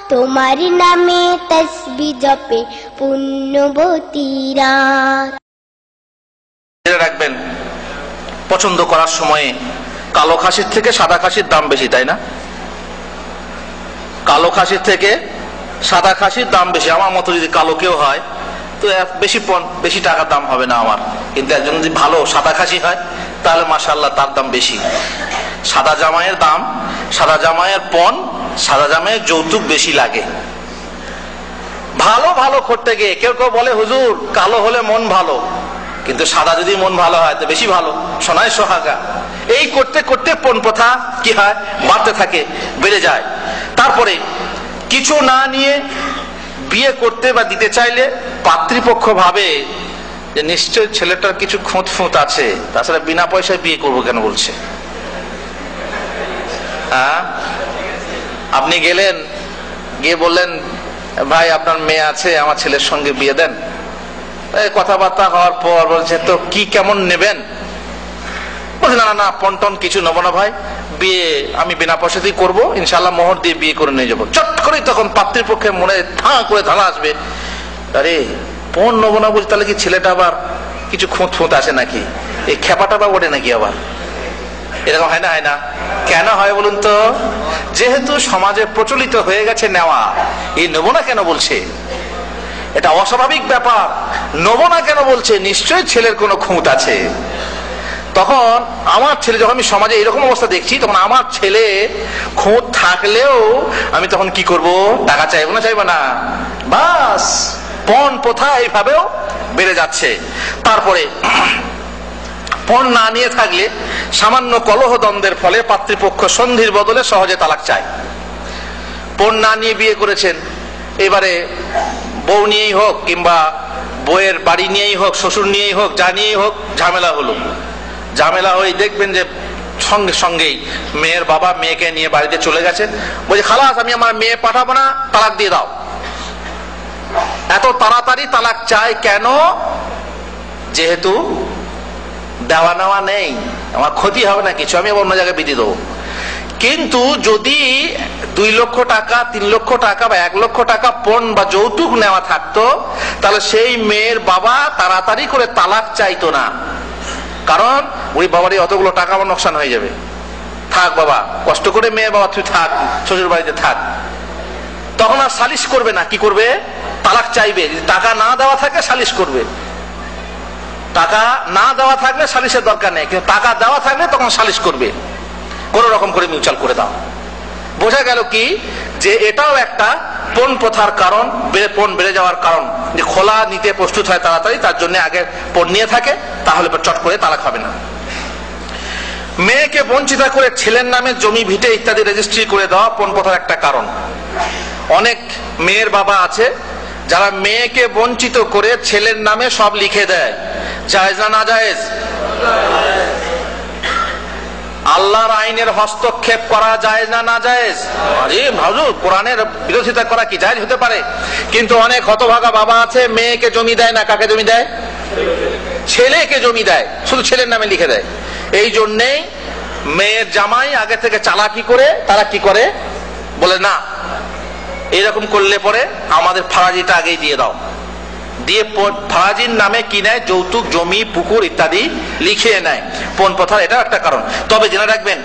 তোমার নামে তসবিহ জপে পুণ্যবতীরা। রাখবেন, পছন্দ করার সময়ে কালো খাসির থেকে সাদা খাসির দাম বেশি, তাই না? কালো খাসির থেকে সাদা খাসির দাম বেশি। আমার মতো যদি কালো কেউ হয় তো বেশি টাকার দাম হবে না আমার, কিন্তু একজন যদি ভালো সাদা খাসি হয় তাহলে মাশাআল্লাহ তার দাম বেশি। সাদা জামাইয়ের দাম, সাদা জামাইয়ের পণ, সাদা জামাইয়ের যৌতুক বেশি লাগে। ভালো ভালো করতে গিয়ে কেউ কেউ বলে হুজুর কালো হলে মন ভালো, কিন্তু সাদা যদি মন ভালো হয় তো বেশি ভালো, সোনায় সোহাগা। এই করতে করতে পণ প্রথা কি হয়, বাড়তে থাকে, বেড়ে যায়। তারপরে কিছু না নিয়ে বিয়ে করতে বা দিতে চাইলে পাত্রীপক্ষ ভাবে যে নিশ্চয় ছেলেটার কিছু খুঁত ফুঁত আছে, তাছাড়া বিনা পয়সায় বিয়ে করবো কেন বলছে। হ্যাঁ, আপনি গেলেন, গিয়ে বললেন ভাই আপনার মেয়ে আছে, আমার ছেলের সঙ্গে বিয়ে দেন। কথাবার্তা হওয়ার পর বলছে তো কি কেমন নেবেন? বলছে না না পন্টন কিছু নেবো না ভাই, বিয়ে আমি বিনা পয়সাতেই করবো, ইনশাল্লাহ মোহর দিয়ে বিয়ে করে নিয়ে যাবো। চট করেই তখন পাত্রীপক্ষের মনে করে ধালা আসবে, আরে পণ নেবো না বলছে, তাহলে কি ছেলেটা আবার কিছু খুঁত ফুঁত আছে নাকি, এই খেপাটা বা ওঠে নাকি আবার? এরকম হয় না? হয় না? কেন হয় বলুন তো? যেহেতু সমাজে প্রচলিত হয়ে গেছে নেওয়া, এই নেবো না কেন বলছে, এটা অস্বাভাবিক ব্যাপার। নেবো না কেন বলছে, নিশ্চয়ই ছেলের কোনো খুঁত আছে। তখন আমার ছেলে, যখন আমি সমাজে এরকম অবস্থা দেখছি, তখন আমার ছেলে খুঁত থাকলেও আমি তখন কি করব, টাকা চাইবো না? চাইবো না? বাস, পণ প্রথা এইভাবেও বেড়ে যাচ্ছে। তারপরে পণ না নিয়ে থাকলে সামান্য কলহ দ্বন্দ্বের ফলে পাত্রীপক্ষ সন্ধির বদলে সহজে তালাক চায়। পণ না নিয়ে বিয়ে করেছেন, এবারে বউ নিয়েই হোক কিংবা বউয়ের বাড়ি নিয়েই হোক, শ্বশুর নিয়েই হোক, যা নিয়েই হোক, ঝামেলা হলো। ঝামেলা হয়ে দেখবেন যে সঙ্গে সঙ্গেই মেয়ের বাবা মেয়েকে নিয়ে বাড়িতে চলে গেছে, বলছে খালাস আমি আমার মেয়ে পাঠাবো না, তালাক দিয়ে দাও। এত তাড়াতাড়ি তালাক চাই কেন? যেহেতু দেওয়া নেওয়া নেই, আমার ক্ষতি হবে না কিছু, আমি অন্য জায়গায় বিধি দেবো। কিন্তু যদি 2 লক্ষ টাকা, 3 লক্ষ টাকা বা 1 লক্ষ টাকা পণ বা যৌতুক নেওয়া থাকতো, তাহলে সেই মেয়ের বাবা তাড়াতাড়ি করে তালাক চাইতো না। কারণ ওই বাবারই অতগুলো টাকা আমার নোকসান হয়ে যাবে, থাক বাবা, কষ্ট করে মেয়ের বাবা তুই থাক, শ্বশুর বাড়িতে থাক। তখন আর সালিশ করবে না, কি করবে? তালাক চাইবে। যদি টাকা না দেওয়া থাকে সালিশ করবে, টাকা না দেওয়া থাকলে সালিশের দরকার নেই, কিন্তু টাকা দেওয়া থাকলে তখন সালিশ করবে, কোন রকম করে মিউচুয়াল করে দাও। বোঝা গেল কি যে এটাও একটা পণ প্রথার কারণ, পণ বেড়ে যাওয়ার কারণ, যে খোলা নিতে প্রস্তুত হয় তাড়াতাড়ি, তার জন্য আগে পণ নিয়ে থাকে, তাহলে চট করে তালাক হবে না। মেয়েকে বঞ্চিত করে ছেলের নামে জমি ভিটে ইত্যাদি রেজিস্ট্রি করে দেওয়া পণ প্রথার একটা কারণ। অনেক মেয়ের বাবা আছে যারা মেয়েকে বঞ্চিত করে ছেলের নামে সব লিখে দেয়। জায়েজ না না জায়েজ? আল্লাহর আইনের হস্তক্ষেপ করা জায়েজ না না জায়েজ? আরে হুজুর, কোরআনের বিরোধিতা করা কি জায়েজ হতে পারে? কিন্তু অনেক হতভাগা বাবা আছে, মেয়েকে জমি দেয় না, কাকে জমি দেয়? ছেলেকে জমি দেয়, শুধু ছেলের নামে লিখে দেয়। এই জন্যেই মেয়ের জামাই আগে থেকে চালাকি করে তারা কি করে, বলে না এরকম করলে পরে আমাদের ফারাজিটা আগেই দিয়ে দাও, দিয়ে ফারাজির নামে কি নেয়, যৌতুক, জমি, পুকুর ইত্যাদি লিখিয়ে নেয়। পণ প্রথার এটা একটা কারণ। তবে জেনে রাখবেন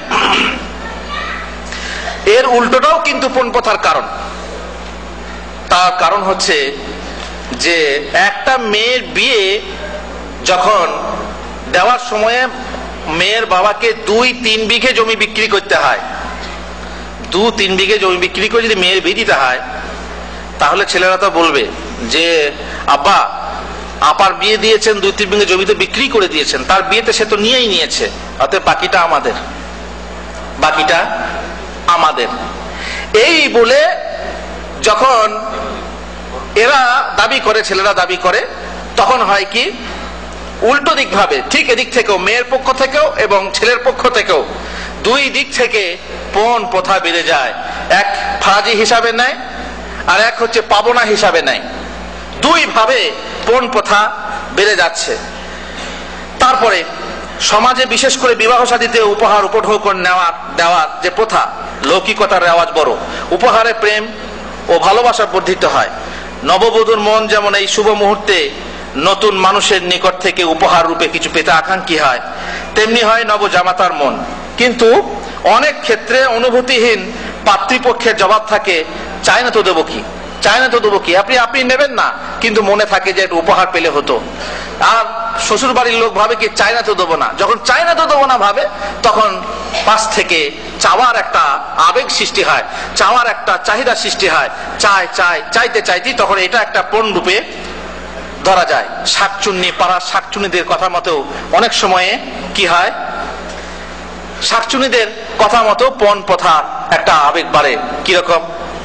এর উল্টোটাও কিন্তু পণ প্রথার কারণ। তার কারণ হচ্ছে যে একটা মেয়ের বিয়ে যখন দেওয়ার সময়ে মেয়ের বাবাকে 2-3 বিঘে জমি বিক্রি করতে হয়। 2-3 বিঘে জমি বিক্রি করে যদি মেয়ের বিয়ে দিতে হয়, তাহলে ছেলেরা তো বলবে যে আব্বা আপার বিয়ে দিয়েছেন, 2-3 বিঘে জমি তো বিক্রি করে দিয়েছেন, তার বিয়েতে সে তো নিয়েই নিয়েছে, অতএব বাকিটা আমাদের, বাকিটা আমাদের। এই বলে যখন এরা দাবি করে, ছেলেরা দাবি করে, তখন হয় কি উল্টো দিক ভাবে, ঠিক এদিক থেকেও, মেয়ের পক্ষ থেকেও এবং ছেলের পক্ষ থেকেও, 2 দিক থেকে পণ প্রথা বেড়ে যায়। এক ফারাজি হিসাবে নেয়, আর এক হচ্ছে পাবনা হিসাবে নেয়। 2 ভাবে পণ প্রথা বেড়ে যাচ্ছে। তারপরে সমাজে বিশেষ করে বিবাহ শাদীতে উপহার উপঢৌকন দেওয়ার যে প্রথা, লৌকিকতার রেওয়াজ বড়। উপহারে প্রেম, ও ভালোবাসা বর্ধিত হয়। নববধূর মন যেমন এই শুভ মুহূর্তে নতুন মানুষের নিকট থেকে উপহার রূপে কিছু পেতে আকাঙ্ক্ষী হয়, তেমনি হয় নবজামাতার মন। কিন্তু অনেক ক্ষেত্রে অনুভূতিহীন পাত্রীপক্ষের জবাব থাকে, চাই না তো দেবো কি, চাই না তো দেবো কি, আপনি নেবেন না, কিন্তু মনে থাকে যে একটু উপহার পেলে হতো। আর শ্বশুর বাড়ির লোক ভাবে কি চাই না তো দেবো না, যখন চাই না তো দেবো না ভাবে, তখন পাশ থেকে চাওয়ার একটা আবেগ সৃষ্টি হয়, চাওয়ার একটা চাহিদা সৃষ্টি হয়, চাইতে চাইতেই তখন এটা একটা পণ রূপে ধরা যায়। শাকচুন্নি, পাড়ার শাকচুন্নিদের কথা মতো অনেক সময়ে কি হয়, শাকচুন্নিদের কথা মতো পণ প্রথার একটা আবেগ বাড়ে। কিরকম,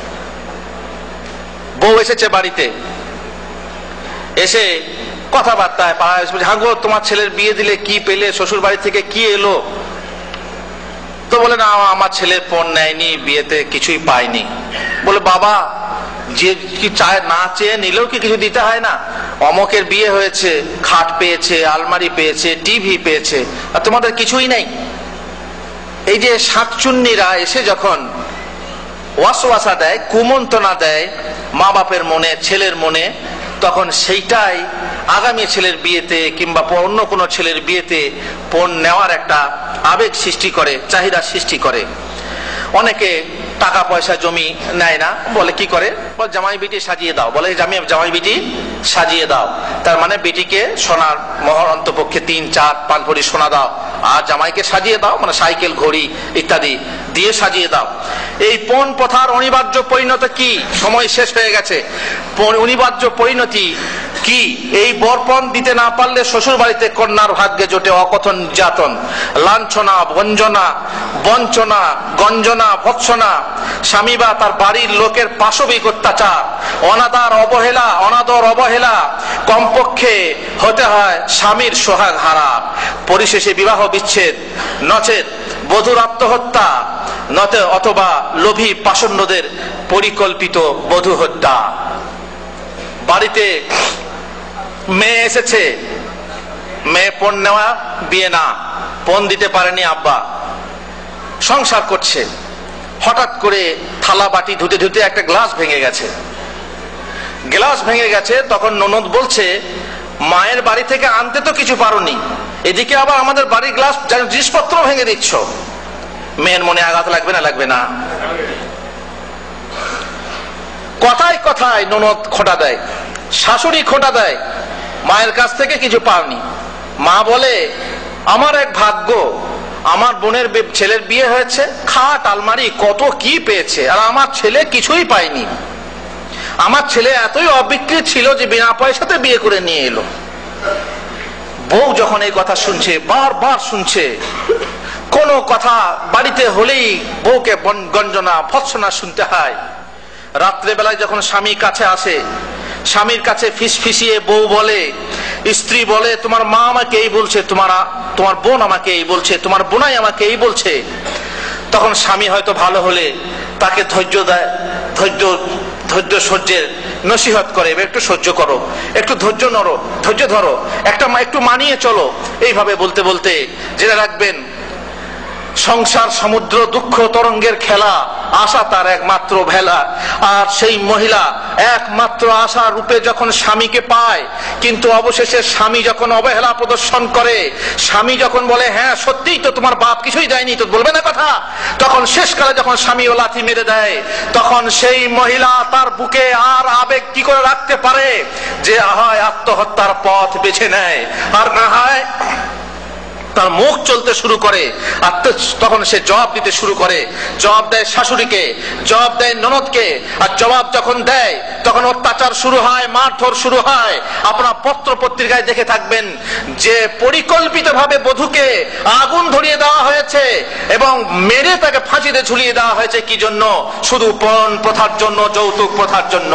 বউ এসেছে বাড়িতে, এসে কথাবার্তায় পাড়ায় বলছে, হ্যাঁ গো তোমার ছেলের বিয়ে দিলে কি পেলে, শ্বশুর বাড়ি থেকে কি এলো? তো বলে, না আমার ছেলে পণ নেয়নি, বিয়েতে কিছুই পায়নি। বলে, বাবা যে কি চায় না চেয়ে নিলেও কি কিছু দিতে হয় না? অমকের বিয়ে হয়েছে, খাট পেয়েছে, আলমারি পেয়েছে, টিভি পেয়েছে, আর তোমাদের কিছুই নাই। এই যে শাকচুন্নিরা এসে যখন ওয়াসওয়াসা দেয়, কুমন্ত্রণা দেয় মা বাপের মনে, ছেলের মনে, তখন সেইটাই আগামী ছেলের বিয়েতে কিংবা অন্য কোনো ছেলের বিয়েতে পণ নেওয়ার একটা আবেগ সৃষ্টি করে, চাহিদা সৃষ্টি করে। অনেকে টাকা পয়সা জমি নেয় না, বলে কি করে, বলে জামাই বিটি সাজিয়ে দাও, বলে জামাই বিটি সাজিয়ে দাও, তার মানে বিটিকে সোনার মোহর অন্তপক্ষে 3, 4, 5 ভরি সোনা দাও, আর জামাইকে সাজিয়ে দাও, মানে সাইকেল, ঘড়ি ইত্যাদি দিয়ে সাজিয়ে দাও। এই পণ প্রথার অনিবার্য পরিণতি কি? সময় শেষ হয়ে গেছে। অনিবার্য পরিণতি কি? এই বরপণ দিতে না পারলে শ্বশুর বাড়িতে কন্যার ভাগ্যে জোটে অকথন নির্যাতন, লাঞ্ছনা, বঞ্চনা, গঞ্জনা, ভৎসনা, স্বামী বা তার বাড়ির লোকের পাশবিক অত্যাচার, অনাদর অবহেলা, কমপক্ষে হতে হয় স্বামীর সোহাগ হারা, পরিশেষে বিবাহ বিচ্ছেদ, নচেত বধূর আত্মহত্যা, অথবা লোভী পাষণ্ডদের পরিকল্পিত বধূ হত্যা। বাড়িতে মেয়ে এসেছে, মেয়ে পণ নেওয়া, বিয়ে না, পণ দিতে পারেনি আব্বা, সংসার করছে, হঠাৎ করে থালা বাটি ধুতে ধুতে একটা গ্লাস ভেঙে গেছে। তখন ননদ বলছে, মায়ের বাড়ি থেকে আনতে তো কিছু পারোনি, এদিকে আবার আমাদের বাড়ির গ্লাস জিনিসপত্র ভেঙে দিচ্ছ। মেয়ের মনে আঘাত লাগবে না? লাগবে না? কথায় কথায় ননদ খোঁটা দেয়, শাশুড়ি খোঁটা দেয়, মায়ের কাছ থেকে কিছু পাওনি। মা বলে, আমার এক ভাগ্য, আমার বোনের ছেলের বিয়ে হয়েছে, খাট আলমারি কত কি পেয়েছে, আর আমার ছেলে কিছুই পায়নি। আমার ছেলে এতই অবিকৃত ছিল যে বিনা পয়সাতে বিয়ে করে নিয়ে এলো। বউ যখন এই কথা শুনছে, বারবার শুনছে, কোন কথা বাড়িতে হলেই বউকে গঞ্জনা, ভৎসনা শুনতে হয়। রাত্রে বেলায় যখন স্বামী কাছে আসে, স্বামীর কাছে ফিসফিসিয়ে বউ বলে, স্ত্রী বলে, তোমার মা আমাকে এই বলছে, তোমার বোন আমাকে এই বলছে, তোমার বোনাই আমাকে এই বলছে। তখন স্বামী হয়তো ভালো হলে তাকে ধৈর্য দেয়, ধৈর্য সহ্যের নসিহত করে, একটু সহ্য করো, একটু ধৈর্য ধরো, একটু মানিয়ে চলো। এইভাবে বলতে বলতে জেনে রাখবেন, সংসার সমুদ্র, দুঃখ তরঙ্গের খেলা, আশা তার একমাত্র ভেলা। আর সেই মহিলা একমাত্র আশা রূপে যখন স্বামীকে পায়, কিন্তু অবশেষে স্বামী যখন অবহেলা প্রদর্শন করে, স্বামী যখন বলে, হ্যাঁ সত্যিই তো তোমার বাপ কিছুই দেয়নি, তো বলবে না কথা, তখন শেষকালে যখন স্বামী ও লাথি মেরে দেয়, তখন সেই মহিলা তার বুকে আর আবেগ কি করে রাখতে পারে, যে হয় আত্মহত্যার পথ বেছে নেয়, আর না হয় তার মুখ চলতে শুরু করে। আর তখন সে জবাব দিতে শুরু করে, জবাব দেয় শাশুড়িকে, জবাব দেয় ননদকে। আর জবাব যখন দেয়, তখন অত্যাচার শুরু হয়, মারধর শুরু হয়। আপনারা পত্র পত্রিকায় দেখে থাকবেন যে পরিকল্পিতভাবে বধূকে আগুন ধরিয়ে দেওয়া হয়েছে এবং মেরে তাকে ফাঁসিতে ঝুলিয়ে দেওয়া হয়েছে। কি জন্য? শুধু পণ প্রথার জন্য, যৌতুক প্রথার জন্য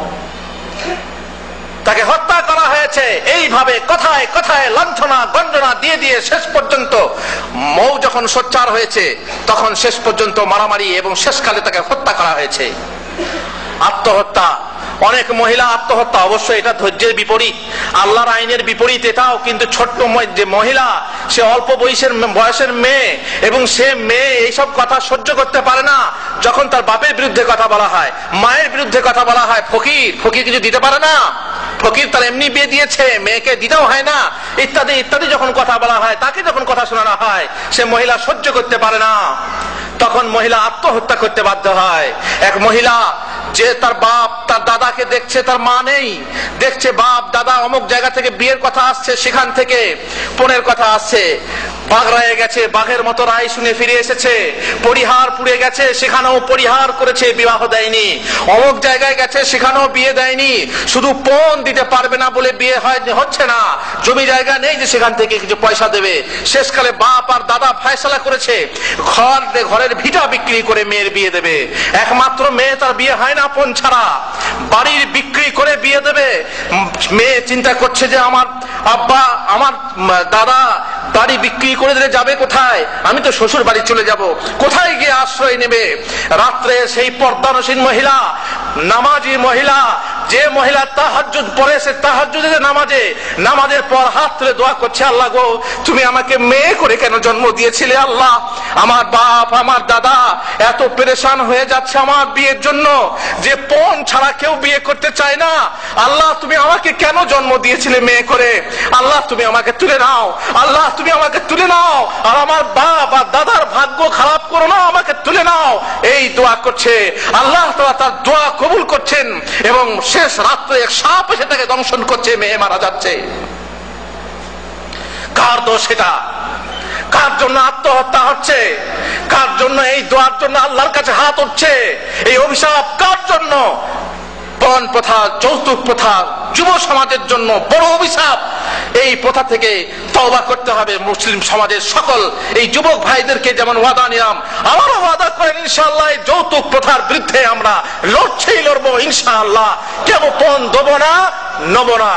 তাকে হত্যা করা হয়েছে। এইভাবে কথায় কথায় লাঞ্ছনা, গঞ্জনা দিয়ে দিয়ে শেষ পর্যন্ত মৌ যখন সোচ্চার হয়েছে, তখন শেষ পর্যন্ত মারামারি এবং শেষকালে তাকে হত্যা করা হয়েছে। আত্মহত্যা অনেক মহিলা আত্মহত্যা, অবশ্যই এটা ধৈর্যের বিপরীত, আল্লাহর আইনের বিপরীত এটাও, কিন্তু ছোট্ট যে মহিলা, সে অল্প বয়সের মেয়ে, এবং সে মেয়ে এইসব কথা সহ্য করতে পারে না। যখন তার বাপের বিরুদ্ধে কথা বলা হয়, মায়ের বিরুদ্ধে কথা বলা হয়, ফকির কিছু দিতে পারে না, ফকির তার এমনি বিয়ে দিয়েছে, মেয়েকে দিতেও হয় না, ইত্যাদি ইত্যাদি যখন কথা বলা হয়, তাকে যখন কথা শোনানো হয়, সে মহিলা সহ্য করতে পারে না, তখন মহিলা আত্মহত্যা করতে বাধ্য হয়। এক মহিলা যে তার বাপ তার দাদাকে দেখছে, তার মা নেই, দেখছে বাপ দাদা অমুক জায়গা থেকে বিয়ের কথা আসছে, সেখান থেকে পণের কথা আসছে, বাগড়ায় গেছে, বাঘের মতো রায় শুনে ফিরে এসেছে, পরিহার পুড়ে গেছে, সেখানেও পরিহার করেছে, বিবাহ দেয়নি, অমুক জায়গায় গেছে, সেখানেও বিয়ে দেয়নি, শুধু পণ দিতে পারবে না বলে বিয়ে হচ্ছে না, জমি জায়গা নেই যে সেখান থেকে কিছু পয়সা দেবে। শেষকালে বাপ আর দাদা ফয়সালা করেছে ঘরের ভিটা বিক্রি করে মেয়ের বিয়ে দেবে। একমাত্র মেয়ে, তার বিয়ে হয় না পণ ছাড়া, বাড়ির বিক্রি করে বিয়ে দেবে। মেয়ে চিন্তা করছে যে আমার আব্বা আমার দাদা বাড়ি বিক্রি করে দিলে যাবে কোথায়, আমি তো শ্বশুর বাড়ি চলে যাব, কোথায় গিয়ে আশ্রয় নেবে। রাত্রে সেই পর্দানসীন মহিলা, নামাজি মহিলা, যে মহিলা তাহাজ্জুদ পড়েছে, তাহাজ্জুদের নামাজের পর হাত তুলে দোয়া করছে, আল্লাহ গো তুমি আমাকে মেয়ে করে কেন জন্ম দিয়েছিলে, আল্লাহ আমার বাপ আমার দাদা এত পেরেশান হয়ে যাচ্ছে আমার বিয়ের জন্য, যে পণ ছাড়া কেউ বিয়ে করতে চায় না, আল্লাহ তুমি আমাকে কেন জন্ম দিয়েছিলে মেয়ে করে, আল্লাহ তুমি আমাকে তুলে নাও, আল্লাহ তুমি আমাকে তুলে নাও, আর আমার বাপ আর দাদার ভাগ্য খারাপ করো না, আমাকে তুলে নাও। এই দোয়া করছে, আল্লাহ তার দোয়া কবুল করছেন, এবং শেষ রাত্রে এক সাপ এসে তাকে দংশন করছে, মেয়ে মারা যাচ্ছে। কার দোষ এটা? কার জন্য আত্মহত্যা হচ্ছে? কার জন্য এই দোয়ার জন্য আল্লাহর কাছে হাত উঠছে? এই অভিশাপ কার জন্য? পণ প্রথা, যৌতুক প্রথা যুব সমাজের জন্য বড় অভিশাপ। এই প্রথা থেকে তওবা করতে হবে। মুসলিম সমাজের সকল এই যুবক ভাইদেরকে যেমন ওয়াদা নিলাম, আমারও ওয়াদা করেন ইনশাআল্লাহ এই যৌতুক প্রথার বিরুদ্ধে আমরা লড়বো ইনশাআল্লাহ। কেন পণ দেব না, নেব না।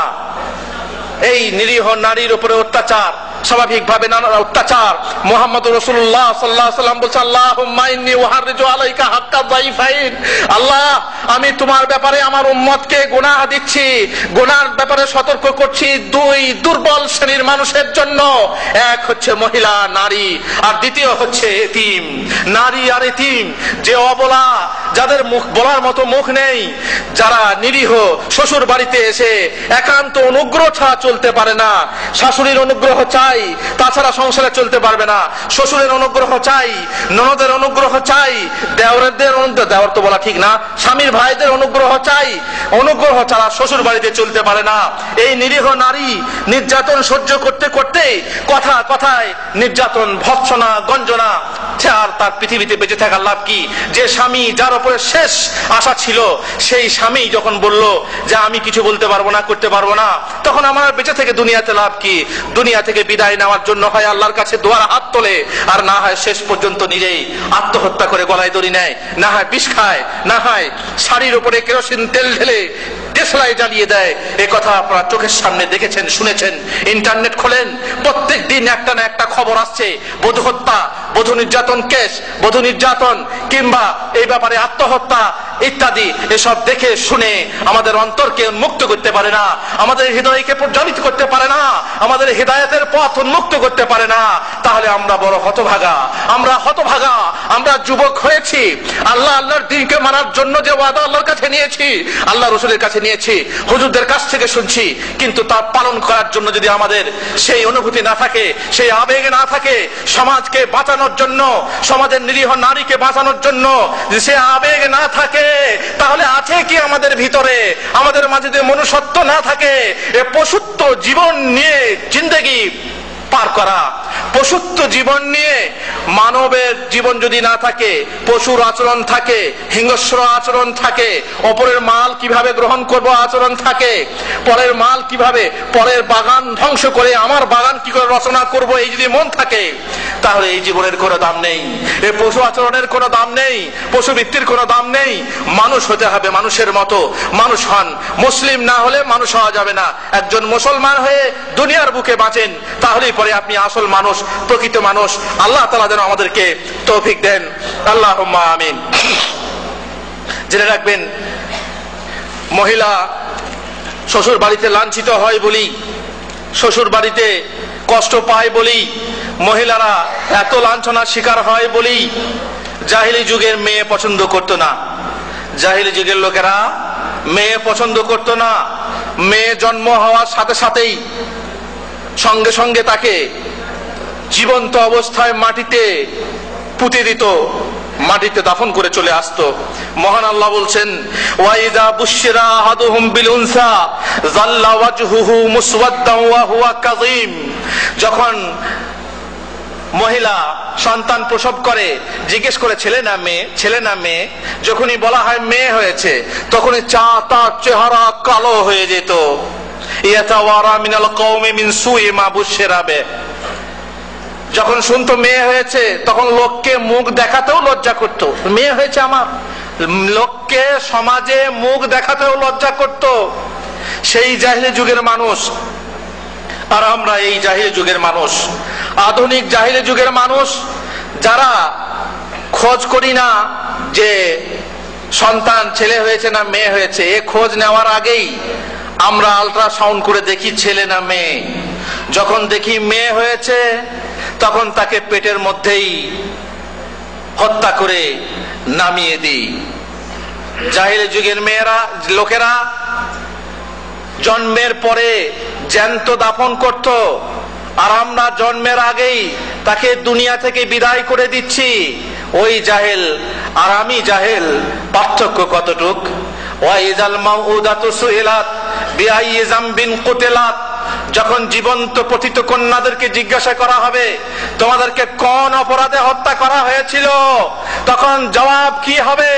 এই নিরীহ নারীর উপরে অত্যাচার, স্বাভাবিকভাবে নানা অত্যাচার। মুহাম্মদ রাসূলুল্লাহ সাল্লাল্লাহু আলাইহি ওয়াসাল্লাম বলেছেন, আল্লাহুম্মা ইন্নী উহাররিজু আলাইকা হাক্কা যায়ফাইন, আল্লাহ আমি তোমার ব্যাপারে আমার উম্মতকে গুনাহ দিচ্ছি, গুনাহর ব্যাপারে সতর্ক করছি দুই দুর্বল শ্রেণীর মানুষের জন্য। এক হচ্ছে মহিলা নারী, আর দ্বিতীয় হচ্ছে এতিম নারী আর এতিম, যে অবলা, যাদের মুখ বলার মতো মুখ নেই, যারা নিরীহ, শ্বশুর বাড়িতে এসে একান্ত অনুগ্রহ ছাড়া চলতে পারে না, শাশুড়ির অনুগ্রহ চাই, তাছাড়া সংসারে চলতে পারবে না, শ্বশুরের অনুগ্রহ চাই, ননদের অনুগ্রহ চাই, দেওর তো বলা ঠিক না, স্বামীর ভাইদের অনুগ্রহ চাই, অনুগ্রহ ছাড়া শ্বশুর বাড়িতে চলতে পারে না। এই নিরীহ নারী নির্যাতন সহ্য করতে করতে কথায় নির্যাতন, ভৎসনা, গঞ্জনা, আর তার পৃথিবীতে বেঁচে থাকার লাভ কি? যে স্বামী যার উপরে শেষ আশা ছিল, সেই স্বামী যখন বলল যে আমি কিছু বলতে পারবো না, করতে পারবো না, তখন আমার বেঁচে থেকে দুনিয়াতে লাভ কি? দুনিয়া থেকে বিদায় নেওয়ার জন্য হয় আল্লাহর কাছে দোয়ার হাত তোলে, আর না হয় শেষ পর্যন্ত নিজেই আত্মহত্যা করে গলায় দড়ি নেয়, না হয় বিষ খায়, না হয় শাড়ির উপরে কেরোসিন তেল ঢেলে দেশলাই জ্বালিয়ে দেয়। এ কথা আপনারা চোখের সামনে দেখেছেন, শুনেছেন। ইন্টারনেট খোলেন, প্রত্যেক দিন একটা না একটা খবর আসছে, বধূ হত্যা, বধূ নির্যাতন কেস, বধূ নির্যাতন, কিংবা এই ব্যাপারে আত্মহত্যা ইত্যাদি। এসব দেখে শুনে আমাদের অন্তরকে উন্মুক্ত করতে পারে না, আমাদের হৃদয়কে প্রজ্বলিত করতে পারে না, আমাদের হৃদায়তের পথ উন্মুক্ত করতে পারে না। তাহলে আমরা বড় হতভাগা, আমরা যুবক হয়েছি, আল্লাহর দ্বীনকে মানার জন্য যে ওয়াদা আল্লাহর কাছে নিয়েছি, আল্লাহ রাসূলের কাছে নিয়েছি, হুজুরদের কাছ থেকে শুনছি, কিন্তু তা পালন করার জন্য যদি আমাদের সেই অনুভূতি না থাকে, সেই আবেগ না থাকে, সমাজকে বাঁচানোর জন্য, সমাজের নিরীহ নারীকে বাঁচানোর জন্য সে আবেগ না থাকে, তাহলে আছে কি আমাদের ভিতরে? আমাদের মাঝে যদি মনুষ্যত্ব না থাকে, এ পশুত্ব জীবন নিয়ে জিন্দেগি পার করা, পশুত্ব জীবন নিয়ে মানবের জীবন যদি না থাকে, পশুর আচরণ থাকে, হিংস্র আচরণ থাকে, অপরের মাল কিভাবে গ্রহণ করব আচরণ থাকে, পরের মাল কিভাবে, পরের বাগান ধ্বংস করে আমার বাগান কি করে রচনা করব, এই যদি মন থাকে, তাহলে এই জীবনের কোনো দাম নেই, এই পশু আচরণের কোনো দাম নেই, পশু বৃত্তির কোনো দাম নেই। মানুষ হতে হবে, মানুষের মতো মানুষ হন। মুসলিম না হলে মানুষ হওয়া যাবে না। একজন মুসলমান হয়ে দুনিয়ার বুকে বাঁচেন, তাহলেই পরে আপনি আসল মানুষ, প্রকৃত মানুষ। আল্লাহ তাআলা যেন আমাদেরকে তৌফিক দেন, আল্লাহুম্মা আমিন। জেনে রাখবেন, মহিলা শ্বশুর বাড়িতে লাঞ্ছিত হয় বলি, শ্বশুর বাড়িতে কষ্ট পায় বলি, মহিলারা এত লাঞ্ছনার শিকার হয় বলি জাহিলি যুগের মেয়ে পছন্দ করতো না। জাহিলি যুগের লোকেরা মেয়ে পছন্দ করতো না। মেয়ে জন্ম হওয়ার সাথে সাথেই সঙ্গে সঙ্গে তাকে জীবন্ত অবস্থায় মাটিতে পুঁতে দিত, মাটিতে দাফন করে চলে আসতো। মহান আল্লাহ বলছেন, ওয়াইদা বুশিরা আহাদুহুম বিল উনসা যাল্লা ওয়াজহুহু মুসওয়াদ্দান ওয়া হুয়া কাযীম। যখন মহিলা সন্তান প্রসব করে জিজ্ঞেস করে ছেলে না মেয়ে, ছেলে না মেয়ে, যখনই বলা হয় মেয়ে হয়েছে তখনই তার চেহারা কালো হয়ে যেত। ইয়াতাওয়ারা মিনাল কওমি মিন সুই মা বুশিরা বে। যখন শুনতো মেয়ে হয়েছে তখন লোককে মুখ দেখাতেও লজ্জা করতো। মেয়ে হয়েছে আমার, লোককে সমাজে মুখ দেখাতেও লজ্জা করত সেই জাহিলি যুগের মানুষ। আর আমরা এই জাহিলি যুগের মানুষ, আধুনিক জাহিলি যুগের মানুষ, যারা খোঁজ করি না যে সন্তান ছেলে হয়েছে না মেয়ে হয়েছে, এ খোঁজ নেওয়ার আগেই আমরা আল্ট্রাসাউন্ড করে দেখি ছেলে না মেয়ে। যখন দেখি মেয়ে হয়েছে তখন তাকে পেটের মধ্যেই হত্যা করে নামিয়ে দিই। জাহিলি যুগের মেয়েরা, লোকেরা জন্মের পরে জ্যান্ত দাফন করত, আর আমরা জন্মের আগেই তাকে দুনিয়া থেকে বিদায় করে দিচ্ছি। ওই জাহেল আর আমি জাহেল, পার্থক্য কতটুক। ওয়াইজাল মাউউদাতু সুইলাত বিআইয়ি যামবিন কুতিলাত। যখন জীবন্ত পতিত কন্যাদেরকে জিজ্ঞাসা করা হবে তোমাদেরকে কোন অপরাধে হত্যা করা হয়েছিল, তখন জবাব কি হবে?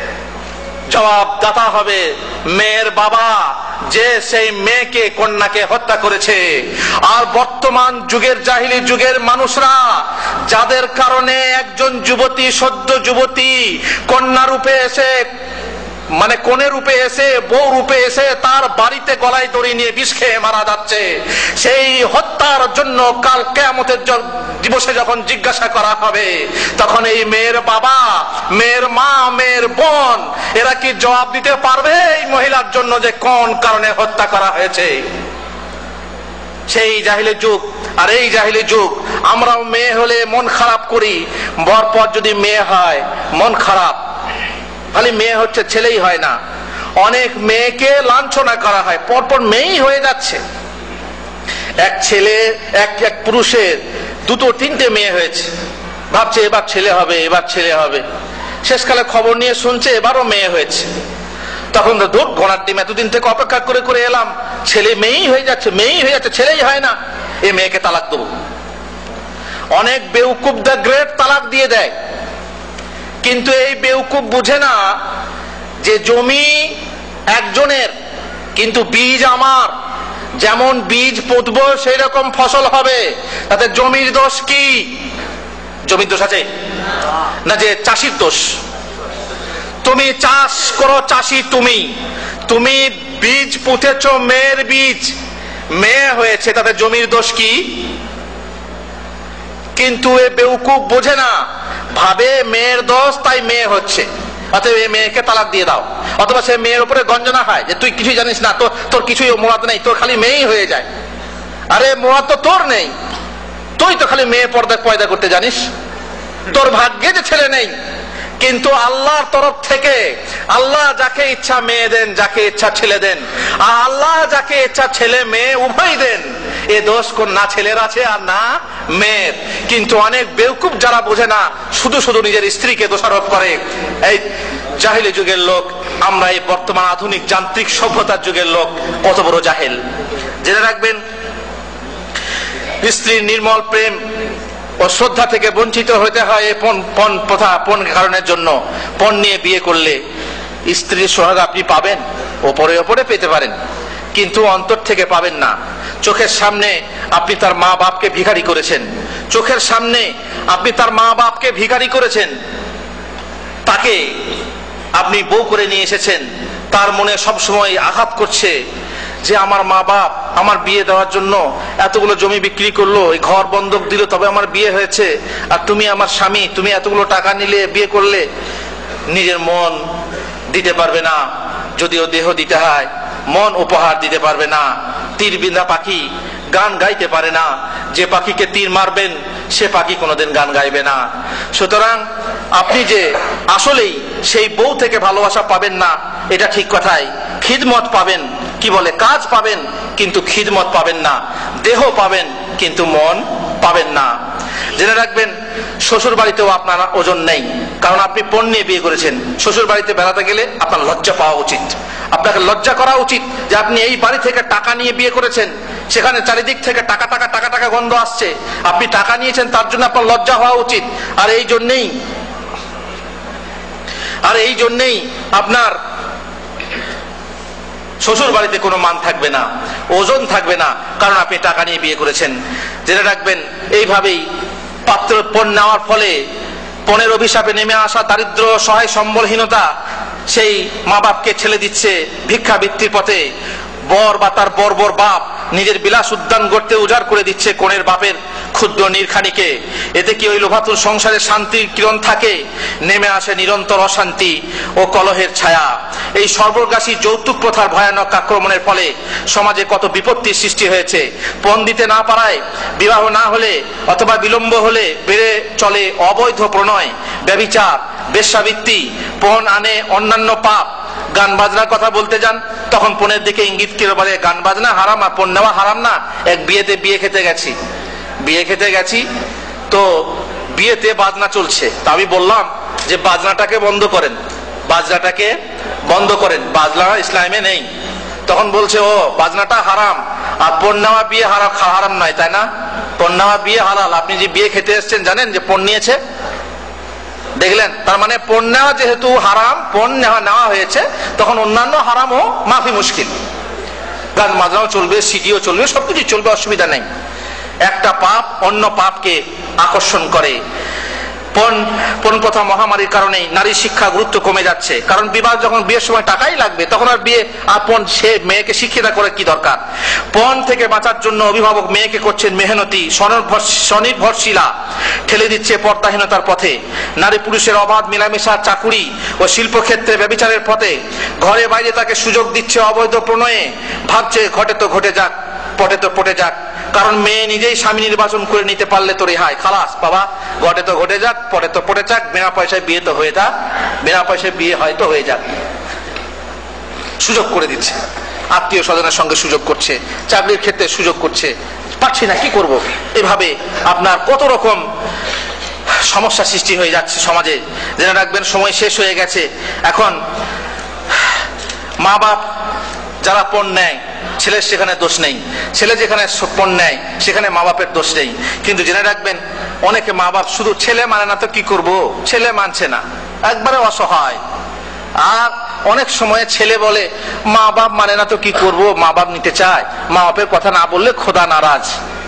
জবাব দাতা হবে মেয়ের বাবা, যে সেই মেয়েকে, কন্যাকে হত্যা করেছে। আর বর্তমান যুগের জাহিলি যুগের মানুষরা, যাদের কারণে একজন যুবতী, সদ্য যুবতী কন্যা রূপে এসে, মানে কোনে রূপে এসে, বউ রূপে এসে তার বাড়িতে গলায় দড়ি নিয়ে বিষ খেয়ে মারা যাচ্ছে, সেই হত্যার জন্য কাল কিয়ামতের দিবসে যখন জিজ্ঞাসা করা হবে তখন এই মেয়ের বাবা, মেয়ের মা, মেয়ের বোন, এরা কি জবাব দিতে পারবে এই মহিলার জন্য যে কোন কারণে হত্যা করা হয়েছে? সেই জাহিলি যুগ আর এই জাহিলি যুগ। আমরাও মেয়ে হলে মন খারাপ করি, বরপর যদি মেয়ে হয় মন খারাপ। খালি মেয়ে হচ্ছে, ছেলেই হয় না। অনেক মেয়েকে লাঞ্ছনা করা হয়, পরপর মেয়েই হয়ে যাচ্ছে। এক ছেলে, এক পুরুষের দুটো তিনটে মেয়ে হয়েছে, ভাবছে এবার ছেলে হবে, এবার ছেলে হবে। শেষকালে খবর নিয়ে শুনছে এবারও মেয়ে হয়েছে। তখন তো দূর ঘোড়ার ডিম, এতদিন থেকে অপেক্ষা করে করে এলাম, ছেলে মেয়েই হয়ে যাচ্ছে, মেয়েই হয়ে যাচ্ছে, ছেলেই হয় না, এ মেয়েকে তালাক দেবো। অনেক বেউকুব দ্য গ্রেট তালাক দিয়ে দেয়, কিন্তু এই বেউকুব বুঝে না যে জমি একজনের, কিন্তু বীজ আমার। যেমন বীজ পুঁতবো সেই রকম ফসল হবে, তাতে জমির দোষ কি? জমির দোষ আছে না, যে চাষির দোষ। তুমি চাষ করো, চাষি তুমি, তুমি বীজ পুঁতেছ, মেয়ের বীজ, মেয়ে হয়েছে, তাতে জমির দোষ কি? কিন্তু এ বেউকুব বোঝে না, ভাবে মেয়ের দোষ তাই মেয়ে হচ্ছে, অতএব এই মেয়েকে তালাক দিয়ে দাও। অথবা সে মেয়ের উপরে গঞ্জনা হয় যে তুই কিছুই জানিস না, তোর কিছুই মুরাদ নেই, তোর খালি মেয়েই হয়ে যায়। আরে মুরাদ তো তোর নেই, তুই তো খালি মেয়ে পয়দা করতে জানিস, তোর ভাগ্যে যে ছেলে নেই। কিন্তু আল্লাহর তরফ থেকে আল্লাহ যাকে ইচ্ছা মেয়ে দেন, যাকে ইচ্ছা ছেলে দেন, আর আল্লাহ যাকে ইচ্ছা ছেলে মেয়ে উভয় দেন। এ দোষ কোন না ছেলের আছে আর না মেয়ের। কিন্তু অনেক বেউকুব যারা বোঝে না, শুধু শুধু নিজের স্ত্রীকে দোষারোপ করে। এই জাহিলি যুগের লোক, আমরা এই বর্তমান আধুনিক যান্ত্রিক সভ্যতার যুগের লোক কত বড় জাহেল জেনে রাখবেন। স্ত্রীর নির্মল প্রেম ও শ্রদ্ধা থেকে বঞ্চিত হতে হয় এই পণ প্রথা, পণ কারণের জন্য। পণ নিয়ে বিয়ে করলে স্ত্রীর সোহাগ আপনি পাবেন, ওপরে ওপরে পেতে পারেন, কিন্তু অন্তর থেকে পাবেন না। চোখের সামনে আপনি তার মা বাপকে ভিখারি করেছেন, চোখের সামনে আপনি তার মা বাপকে ভিখারি করেছেন, তাকে আপনি বউ করে নিয়ে এসেছেন, তার মনে সবসময় আঘাত করছে যে আমার মা বাপ আমার বিয়ে দেওয়ার জন্য এতগুলো জমি বিক্রি করলো, এই ঘর বন্ধক দিল, তবে আমার বিয়ে হয়েছে, আর তুমি আমার স্বামী, তুমি এতগুলো টাকা নিলে বিয়ে করলে। নিজের মন দিতে পারবে না, যদিও দেহ দিতে হয়, মন উপহার দিতে পারবে না। তীর বিন্ধা পাখি গান গাইতে পারে না, যে পাখিকে তীর মারবেন সে পাখি কোনোদিন গান গাইবে না। সুতরাং আপনি যে আসলেই সেই বউ থেকে ভালোবাসা পাবেন না এটা ঠিক কথাই, খিদমত পাবেন, কি বলে কাজ পাবেন কিন্তু খিদমত পাবেন না, দেহ পাবেন কিন্তু মন পাবেন না। জেনে রাখবেন শ্বশুর বাড়িতেও আপনার ওজন নেই, কারণ আপনি পণ নিয়ে বিয়ে করেছেন। শ্বশুর বাড়িতে বেড়াতে গেলে আপনার লজ্জা পাওয়া উচিত, আপনাকে লজ্জা করা উচিত যে আপনি এই বাড়ি থেকে টাকা নিয়ে বিয়ে করেছেন, সেখানে চারিদিক থেকে টাকা টাকা টাকা টাকা গন্ধ আসছে, আপনি টাকা নিয়েছেন তার জন্য আপনার লজ্জা হওয়া উচিত। আর এই জন্যেই আপনার শ্বশুর বাড়িতে কোনো মান থাকবে না, ওজন থাকবে না, কারণ আপনি টাকা নিয়ে বিয়ে করেছেন। জেনে রাখবেন এইভাবেই পাত্র পণ নেওয়ার ফলে পণের অভিশাপে নেমে আসা দারিদ্র, সহায় সম্বলহীনতা সেই মা বাপকে ঠেলে দিচ্ছে ভিক্ষাবৃত্তির পথে। বর বা তার বর্বর বাপ নিজের বিলাস উদ্যান গড়তে উজাড় করে দিচ্ছে কনের বাপের ক্ষুদ্র নির্খানিকে। এতে কি ওই লোভাতুর সংসারে শান্তির কিরণ থাকে? নেমে আসে নিরন্তর অশান্তি ও কলহের ছায়া। এই সর্বগ্রাসী যৌতুক প্রথার ভয়ানক আক্রমণের ফলে সমাজে কত বিপত্তির সৃষ্টি হয়েছে। পণ দিতে না পারায়, বিবাহ না হলে অথবা বিলম্ব হলে বেড়ে চলে অবৈধ প্রণয়, ব্যভিচার, বেশ্যাবৃত্তি। পণ আনে অন্যান্য পাপ। গান বাজনার কথা বলতে যান তখন পণের দিকে ইঙ্গিত করে বলে গান বাজনা হারাম আর পণ নেওয়া হারাম না। এক বিয়েতে বিয়ে খেতে গেছি তো বিয়েতে বাজনা চলছে, তা আমি বললাম যে বাজনাটাকে বন্ধ করেন, বাজনা ইসলামে নেই। তখন বলছে ও বাজনাটা হারাম আর পণ নেওয়া বিয়ে হারাম নয়, তাই না? পণ নেওয়া বিয়ে হালাল। আপনি যে বিয়ে খেতে এসছেন জানেন যে পণ নিয়েছে? দেখলেন, তার মানে পণ নেওয়া যেহেতু হারাম, পণ নেওয়া হয়েছে, তখন অন্যান্য হারামও মাফি মুশকিল। গান বাজনাও চলবে, সিডিও চলবে, সবকিছু চলবে, অসুবিধা নেই। একটা পাপ অন্য পাপকে আকর্ষণ করে। পণ প্রথা মহামারীর কারণে নারী শিক্ষা গুরুত্ব কমে যাচ্ছে, কারণ বিবাহ যখন বিয়ের সময় টাকাই লাগবে তখন আর বিয়ে আর পণ সে মেয়েকে শিক্ষিত করে কি দরকার? পণ থেকে বাঁচার জন্য অভিভাবক মেয়েকে করছেন মেহনতি, স্বনির্ভরশীলা, ঠেলে দিচ্ছে পর্দাহীনতার পথে। নারী পুরুষের অবাধ মেলামেশা, চাকুরি ও শিল্পক্ষেত্রে ব্যভিচারের পথে। ঘরে বাইরে তাকে সুযোগ দিচ্ছে অবৈধ প্রণয়ে। ভাবছে ঘটে তো ঘটে যাক, পটে তো পটে যাক, কারণ মেয়ে নিজেই স্বামী নির্বাচন করে নিতে পারলে তো রেহাই। খালাস বাবা, ঘটে তো ঘটে যাক, পটে তো পটে যাক, বিনা পয়সায় বিয়ে তো হয়ে যাক, বিনা পয়সায় বিয়ে হয়তো হয়ে যাক। সুযোগ করে দিচ্ছে, আত্মীয় স্বজনের সঙ্গে সুযোগ করছে, চাকরির ক্ষেত্রে সুযোগ করছে, পাচ্ছি না কি করব। এভাবে আপনার কত রকম সমস্যা সৃষ্টি হয়ে যাচ্ছে সমাজে। জেনে রাখবেন সময় শেষ হয়ে গেছে। এখন মা বাপ যারা পণ নেয়, ছেলের সেখানে দোষ নেই, ছেলে যেখানে পণ নেয় সেখানে মা বাপের দোষ নেই। কিন্তু জেনে রাখবেন অনেকে মা বাপ শুধু ছেলে মানে না তো কি করব, ছেলে মানছে না, একবারে অসহায়। আর অনেক সময় ছেলে বলে মা বাপ মানে না তো কি করব, মা বাপ নিতে চায়, মা বাপের কথা না বললে খোদা নারাজ।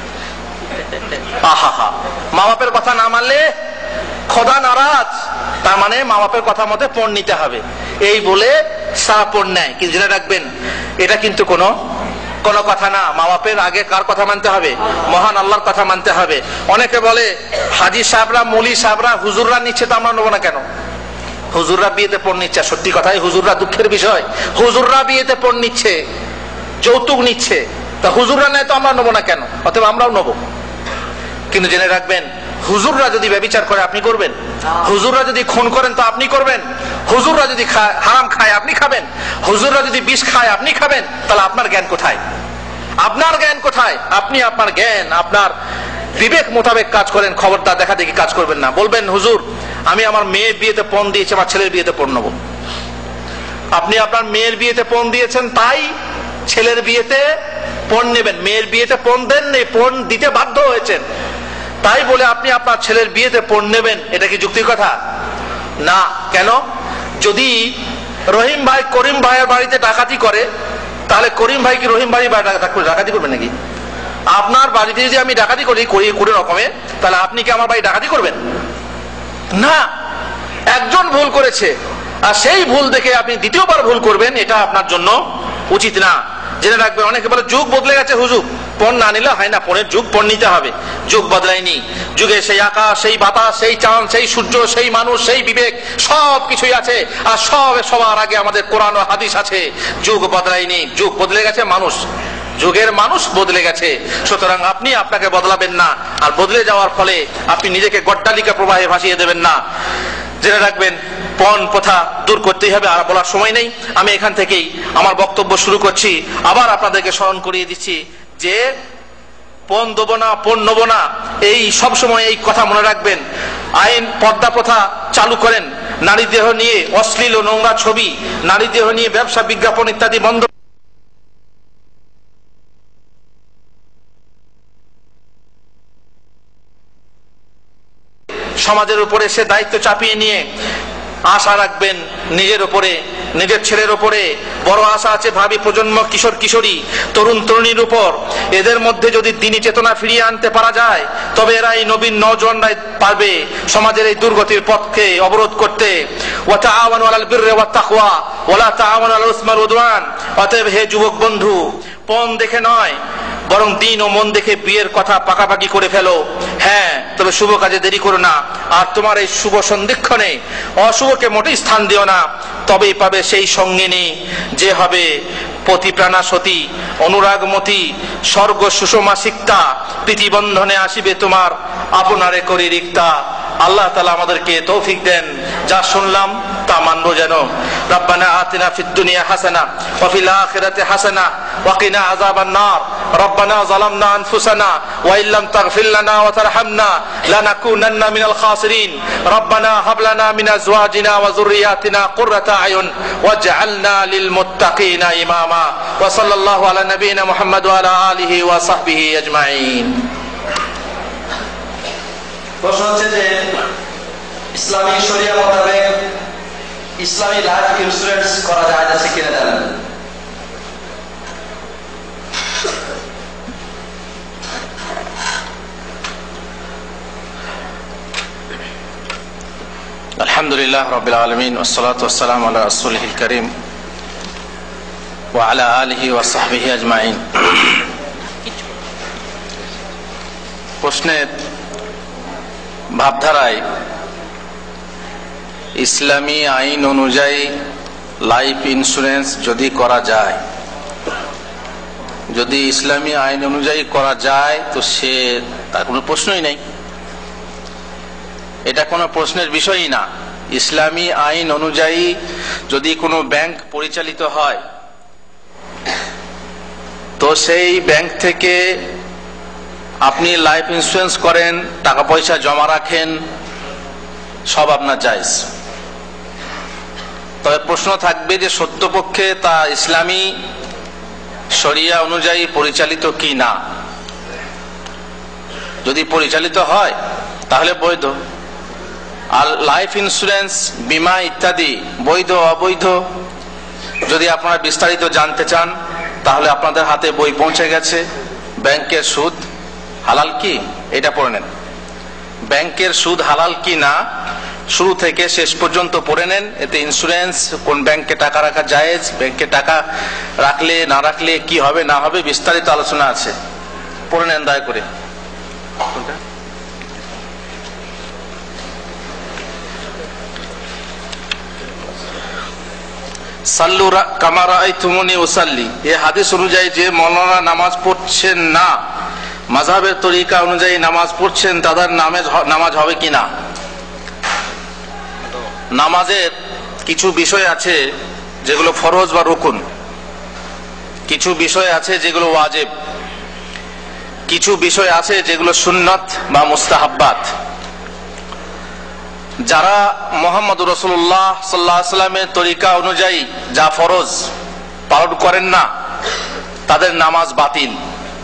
আহা, মা বাপের কথা না মানলে খোদা নারাজ, তার মানে মা বাপের কথা মতে পণ নিতে হবে, এই বলে সারা পণ নেয়। কিন্তু জেনে রাখবেন এটা কিন্তু কোনো কথা না। মা বাপের আগে কার কথা মানতে হবে? মহান আল্লাহর কথা মানতে হবে। অনেকে বলে হাজি সাহেবরা, মৌলী সাহেবরা, হুজুররা নিচ্ছে তো আমরা নেবো না কেন? হুজুররা বিয়েতে পণ নিচ্ছে, সত্যি কথাই হুজুররা, দুঃখের বিষয়, হুজুররা বিয়েতে পণ নিচ্ছে, যৌতুক নিচ্ছে, তা হুজুররা নেয় তো আমরা নেবো না কেন? অতএব আমরাও নেবো। কিন্তু জেনে রাখবেন হুজুররা যদি ব্যভিচার করে আপনি করবেন, হুজুররা যদি খুন করেন তো আপনি করবেন, হুজুররা যদি হারাম খায় আপনি খাবেন, হুজুররা যদি বিষ খায় আপনি খাবেন, তাহলে আপনার জ্ঞান কোথায়? আপনার জ্ঞান কোথায়? আপনি আপনার জ্ঞান, আপনার বিবেক মোতাবেক কাজ করেন, খবরদার দেখা দেখি কাজ করবেন না। বলবেন হুজুর আমি আমার মেয়ের বিয়েতে পণ দিয়েছি, আমার ছেলের বিয়েতে পণ নেবো। আপনি আপনার মেয়ের বিয়েতে পণ দিয়েছেন তাই ছেলের বিয়েতে পণ নেবেন, মেয়ের বিয়েতে পণ দেন নেই, পণ দিতে বাধ্য হয়েছেন তাই বলে আপনি আপনার ছেলের বিয়েতে পণ নেবেন, এটা কি যুক্তির কথা? না। কেন? যদি রহিম ভাই করিম ভাইয়ের বাড়িতে ডাকাতি করে, তাহলে করিম ভাই কি রহিম ভাই ডাকাতি করবে নাকি? আপনার বাড়িতে যদি আমি ডাকাতি করি কোনো রকমে, তাহলে আপনি কি আমার বাড়ি ডাকাতি করবেন? না। একজন ভুল করেছে আর সেই ভুল দেখে আপনি দ্বিতীয়বার ভুল করবেন, এটা আপনার জন্য উচিত না। জেনে রাখবেন অনেকে বলে যুগ বদলে গেছে হুজুর, পণ না নিলে হয় না, পণের যুগ, পণ নিতে হবে। যুগ বদলায়নি, যুগে সেই আকাশ, সেই বাতাস, সেই চাঁদ, সেই সূর্য, সেই মানুষ, সেই বিবেক, সব কিছুই আছে। আর সবার আগে আমাদের কোরআন ও হাদিস আছে। যুগ বদলায়নি, যুগ বদলে গেছে, মানুষ, যুগের মানুষ বদলে গেছে। সুতরাং আপনি আপনাকে বদলাবেন না, আর বদলে যাওয়ার ফলে আপনি নিজেকে গড্ডালিকা প্রবাহে ভাসিয়ে দেবেন না। জেনে রাখবেন, পণ প্রথা দূর করতেই হবে। আর বলার সময় নেই, আমি এখান থেকেই আমার বক্তব্য শুরু করছি। আবার আপনাদেরকে স্মরণ করিয়ে দিচ্ছি যে পণ দেবো না, পণ নেবো না, এই সবসময় এই কথা মনে রাখবেন। আইন পর্দা প্রথা চালু করেন, নারী দেহ নিয়ে অশ্লীল ও নোংরা ছবি, নারী দেহ নিয়ে ব্যবসা বিজ্ঞাপন ইত্যাদি বন্ধ। সমাজের উপরে সে দায়িত্ব চাপিয়ে নিয়ে আশা রাখবেন নিজের উপরে, নিজের ছেলের উপরে। বড় আশা আছে ভাবি প্রজন্ম, কিশোর কিশোরী, তরুণ তরুণীর উপর। এদের মধ্যে যদি দ্বীনি চেতনা ফিরিয়ে আনতে পারা যায়, তবে এরা এই নবীন নওজওয়ানরাই পারবে সমাজের এই দুর্গতির পথকে অবরোধ করতে। ওয়া তাআওয়ানু আলাল বিররি ওয়াত তাকওয়া ওয়া লা তাআওয়ানু আলাল ইসমি ওয়াল উদওয়ান। অতএব হে যুবক বন্ধু, পণ দেখে নয়, বরং দিন ও মন দেখে বিয়ের কথা পাকাপাকি করে ফেলো। হ্যাঁ, তবে শুভ কাজে দেরি করো না। আর তোমার এই শুভ সন্ধিক্ষণে অশুভকে মোটেই স্থান দিও না। তবেই পাবে সেই সঙ্গিনী যে হবে পতিপ্রাণা সতী, অনুরাগমতী, স্বর্গ সুষমা সিক্তা। প্রীতিবন্ধনে আসিবে তোমার আপনারে করি রিক্তা। আল্লাহ তাআলা আমাদেরকে তৌফিক দেন, যা শুনলাম তা মানবো যেন। রব্বানা আতিনা ফিদ দুনিয়া হাসানা ওয়া ফিল আখিরাতি হাসানা ওয়া কিনা আযাবান নার। রব্বানা যালামনা আনফুসানা ওয়া ইল্লাম তাগফির লানা ওয়া তারহামনা লানাকুনান্না মিনাল খাসিরিন। রব্বানা হাব লানা মিন আজওয়াজিনা ওয়া যুররিয়াতিনা কুররাতা আয়ুন ওয়াজআলনা লিল মুত্তাকিনা ইমামা। ওয়া সাল্লাল্লাহু আলা নবিয়িনা মুহাম্মদ ওয়া আলা আলিহি ওয়া সাহবিহি আজমাইন। প্রশ্ন হচ্ছে যে ইসলামী শরিয়া মোতাবেক ইসলামী লাইফ ইন্স্যুরেন্স করা যায় আছে কিনা জানেন? আলহামদুলিল্লাহ রাব্বিল আলামিন ওয়াসসালাতু ওয়াসসালামু আলা রাসূলিল কারীম ওয়া আলা আলিহি ওয়া সাহবিহি আজমাইন। প্রশ্নের ভাবধারায় ইসলামী আইন অনুযায়ী লাইফ ইন্স্যুরেন্স যদি করা যায়, যদি ইসলামী আইন অনুযায়ী করা যায় তো সে তার কোনো প্রশ্নই নেই, এটা কোনো প্রশ্নের বিষয়ই না। ইসলামী আইন অনুযায়ী যদি কোনো ব্যাংক পরিচালিত হয় তো সেই ব্যাংক থেকে আপনি লাইফ ইন্স্যুরেন্স করেন, টাকা পয়সা জমা রাখেন, সব আপনার জায়েজ। তবে প্রশ্ন থাকবে যে সত্যপক্ষে তা ইসলামী শরিয়া অনুযায়ী পরিচালিত কি না। যদি পরিচালিত হয় তাহলে বৈধ। আর লাইফ ইন্স্যুরেন্স, বীমা ইত্যাদি বৈধ অবৈধ যদি আপনারা বিস্তারিত জানতে চান তাহলে আপনাদের হাতে বই পৌঁছে গেছে। ব্যাংকের সুদ হালাল কি এটা পড়ে নেন। ব্যাংকের সুদ হালাল কি না শুরু থেকে শেষ পর্যন্ত পড়ে নেন। এতে ইন্স্যুরেন্স, কোন ব্যাংকে টাকা রাখা জায়েজ, ব্যাংকে টাকা রাখলে না রাখলে কি হবে না হবে বিস্তারিত আলোচনা আছে, পড়ে নেন দয়া করে। সাল্লু কামা রাআইতুমুনি উসাল্লি, এই হাদিস অনুযায়ী যে মৌলানা নামাজ পড়ছেন না, মাযহাবের তরিকা অনুযায়ী নামাজ পড়ছেন, তাদের নামাজ হবে কিনা? নামাজের কিছু বিষয় আছে যেগুলো ফরজ বা রুকুন, কিছু বিষয় আছে যেগুলো ওয়াজিব, কিছু বিষয় আছে যেগুলো সুন্নাত বা মুস্তাহাব্বাত। যারা মুহাম্মদুর রাসূলুল্লাহ সাল্লাল্লাহু আলাইহি ওয়াসাল্লামের তরিকা অনুযায়ী যা ফরজ পালন করেন না তাদের নামাজ বাতিল।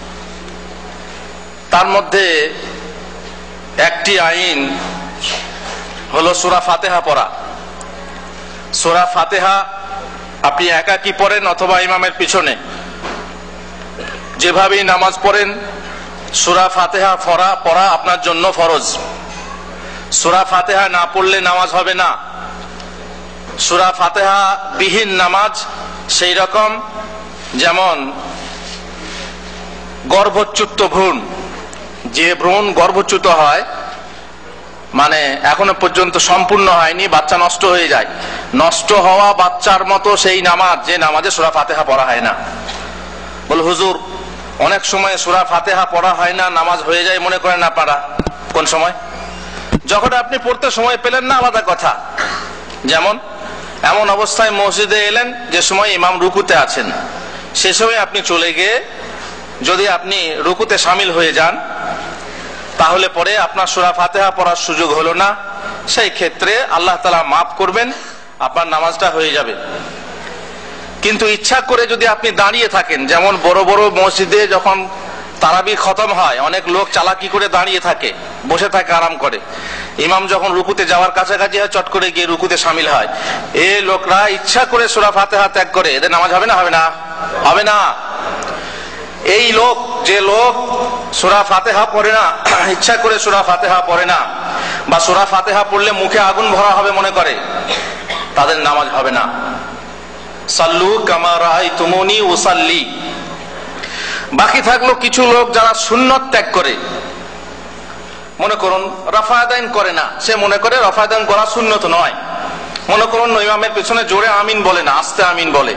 তার মধ্যে একটি আইন হলো সূরা ফাতিহা পড়া। সূরা ফাতিহা আপনি একাকী পড়েন অথবা ইমামের পিছনে, যেভাবেই নামাজ পড়েন সূরা ফাতিহা পড়া আপনার জন্য ফরজ। সূরা ফাতিহা না পড়লে নামাজ হবে না। সূরা ফাতিহা বিহীন নামাজ সেই রকম যেমন গর্ভচ্যুত ভ্রূণ, যে ভ্রূণ গর্ভচ্যুত হয় মানে এখনো পর্যন্ত সম্পূর্ণ হয়নি, বাচ্চা নষ্ট হয়ে যায়, নষ্ট হওয়া বাচ্চার মতো সেই নামাজ যে নামাজে সূরা ফাতিহা পড়া হয় না। বল হুজুর অনেক সময় সূরা ফাতিহা পড়া হয় না, নামাজ হয়ে যায় মনে করেন আপনারা। কোন সময়? যখন আপনি পড়তে সময় পেলেন না আলাদা কথা। যেমন এমন অবস্থায় মসজিদে এলেন যে সময় ইমাম রুকুতে আছেন, সে সময় আপনি চলে গিয়ে যদি আপনি রুকুতে শামিল হয়ে যান তাহলে পরে আপনার সূরা ফাতিহা পড়ার সুযোগ হলো না, সেই ক্ষেত্রে আল্লাহ তাআলা মাফ করবেন, আপনার নামাজটা হয়ে যাবে। কিন্তু ইচ্ছা করে যদি আপনি দাঁড়িয়ে থাকেন, যেমন বড় বড় মসজিদে যখন তারাবি খতম হয় অনেক লোক চালাকি করে দাঁড়িয়ে থাকে, বসে থাকে আরাম করে, ইমাম যখন রুকুতে যাওয়ার কাছাকাছি হয় চট করে গিয়ে রুকুতে শামিল হয়, এই লোকরা ইচ্ছা করে সূরা ফাতিহা ত্যাগ করে, এদের নামাজ হবে না? হবে না? হবে না। এই লোক, যে লোক সূরা ফাতিহা পড়ে না, ইচ্ছা করে সূরা ফাতিহা পড়ে না, বা সূরা ফাতিহা পড়লে মুখে আগুন ভরা হবে মনে করে, তাদের নামাজ হবে না। সাল্লু কামা রাআইতুমুনি উসাল্লি। বাকি থাকলো কিছু লোক যারা সুন্নত ত্যাগ করে, মনে করুন রাফাদাইন করে না, সে মনে করে রাফাদাইন করা সুন্নত নয়, মনে করুন ইমামের পেছনে জোরে আমিন বলে না, আস্তে আমিন বলে,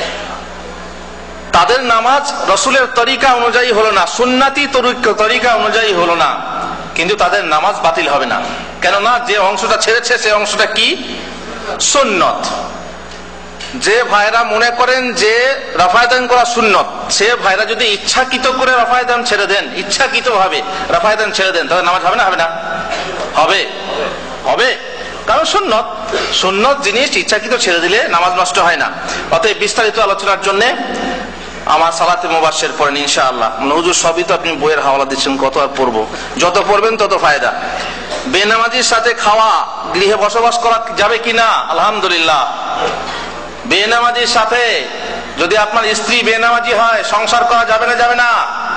তাদের নামাজ রাসূলের তরিকা অনুযায়ী হলো না, সুন্নতি তরিকা অনুযায়ী হলো না, কিন্তু তাদের নামাজ বাতিল হবে না। কেননা যে অংশটা ছেড়েছে সে অংশটা কি? সুন্নত। যে ভাইরা মনে করেন যে রাফায়দান করা সুন্নত, সে ভাইরা যদি ইচ্ছাকৃত করে রাফায়দান ছেড়ে দেন, ইচ্ছাকৃত ভাবে রাফায়দান ছেড়ে দেন, তাহলে নামাজ হবে না? হবে না? হবে, হবে। কারণ সুন্নত, সুন্নত জিনিস ইচ্ছাকৃত ছেড়ে দিলে নামাজ নষ্ট হয় না। অতএব বিস্তারিত আলোচনার জন্য আমার সালাতে মুবাশশির পড়েন ইনশাআল্লাহ। হুজুর সবই তো আপনি বইয়ের হাওলা দিচ্ছেন, কত আর পড়বো? যত পড়বেন তত ফায়দা। বেনামাজির সাথে খাওয়া, গৃহে বসবাস করা যাবে কিনা? আলহামদুলিল্লাহ। বেনামাজির সাথে যদি আপনার স্ত্রী বেনামাজি হয়, সংসার করা যাবে না? যাবে না?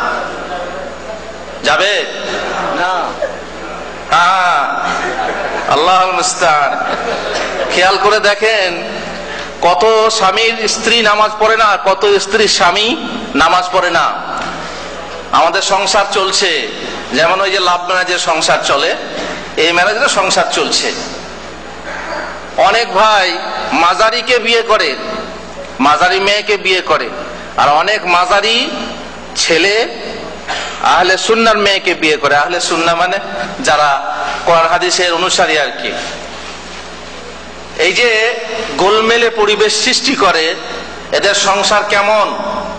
যাবে না? হ্যাঁ, আল্লাহুল মুস্তাআন। খেয়াল করে দেখেন কত স্বামীর স্ত্রী নামাজ পড়ে না, কত স্ত্রীর স্বামী নামাজ পড়ে না। আমাদের সংসার চলছে, যেমন ওই যে লাভ ম্যারেজের সংসার চলে, এই ম্যারেজের সংসার চলছে। অনেক ভাই মাজারিকে বিয়ে করে, মাজারি মেয়েকে বিয়ে করে, আর অনেক মাজারি ছেলে আহলে সুন্নাহর মেয়েকে বিয়ে করে। আহলে সুন্নাহ মানে যারা কোরআন হাদিসের অনুসারী আর কি। এই যে গোলমেলে পরিবেশ সৃষ্টি করে, এদের সংসার কেমন?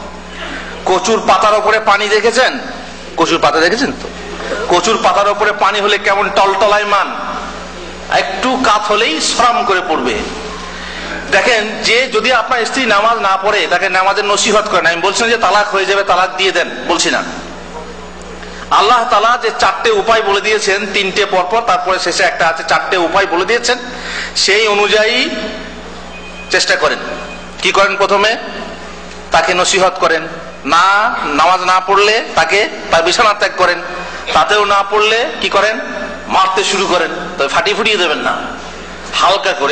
কচুর পাতার উপরে পানি দেখেছেন? কচুর পাতা দেখেছেন তো? কচুর পাতার উপরে পানি হলে কেমন টলটলায়মান, একটু কাত হলেই সরাম করে পড়বে। দেখেন, যে যদি আপনার স্ত্রী নামাজ না পড়ে তাকে নামাজের নসিহত করেন। আমি বলছি না যে তালাক হয়ে যাবে, তালাক দিয়ে দেন, বলছি না। আল্লাহ তাআলা যে 4টে উপায় বলে দিয়েছেন, 3টে পরপর, তারপরে শেষে একটা আছে, 4টে উপায় বলে দিয়েছেন, সেই অনুযায়ী চেষ্টা করেন। কি করেন? প্রথমে তাকে নসিহত করেন, না নামাজ না পড়লে তাকে তার বিছানা ত্যাগ করেন, তাতেও না পড়লে কি করেন? মারতে শুরু করেন। তবে ফাটিয়ে ফুটিয়ে দেবেন না, হালকা করে।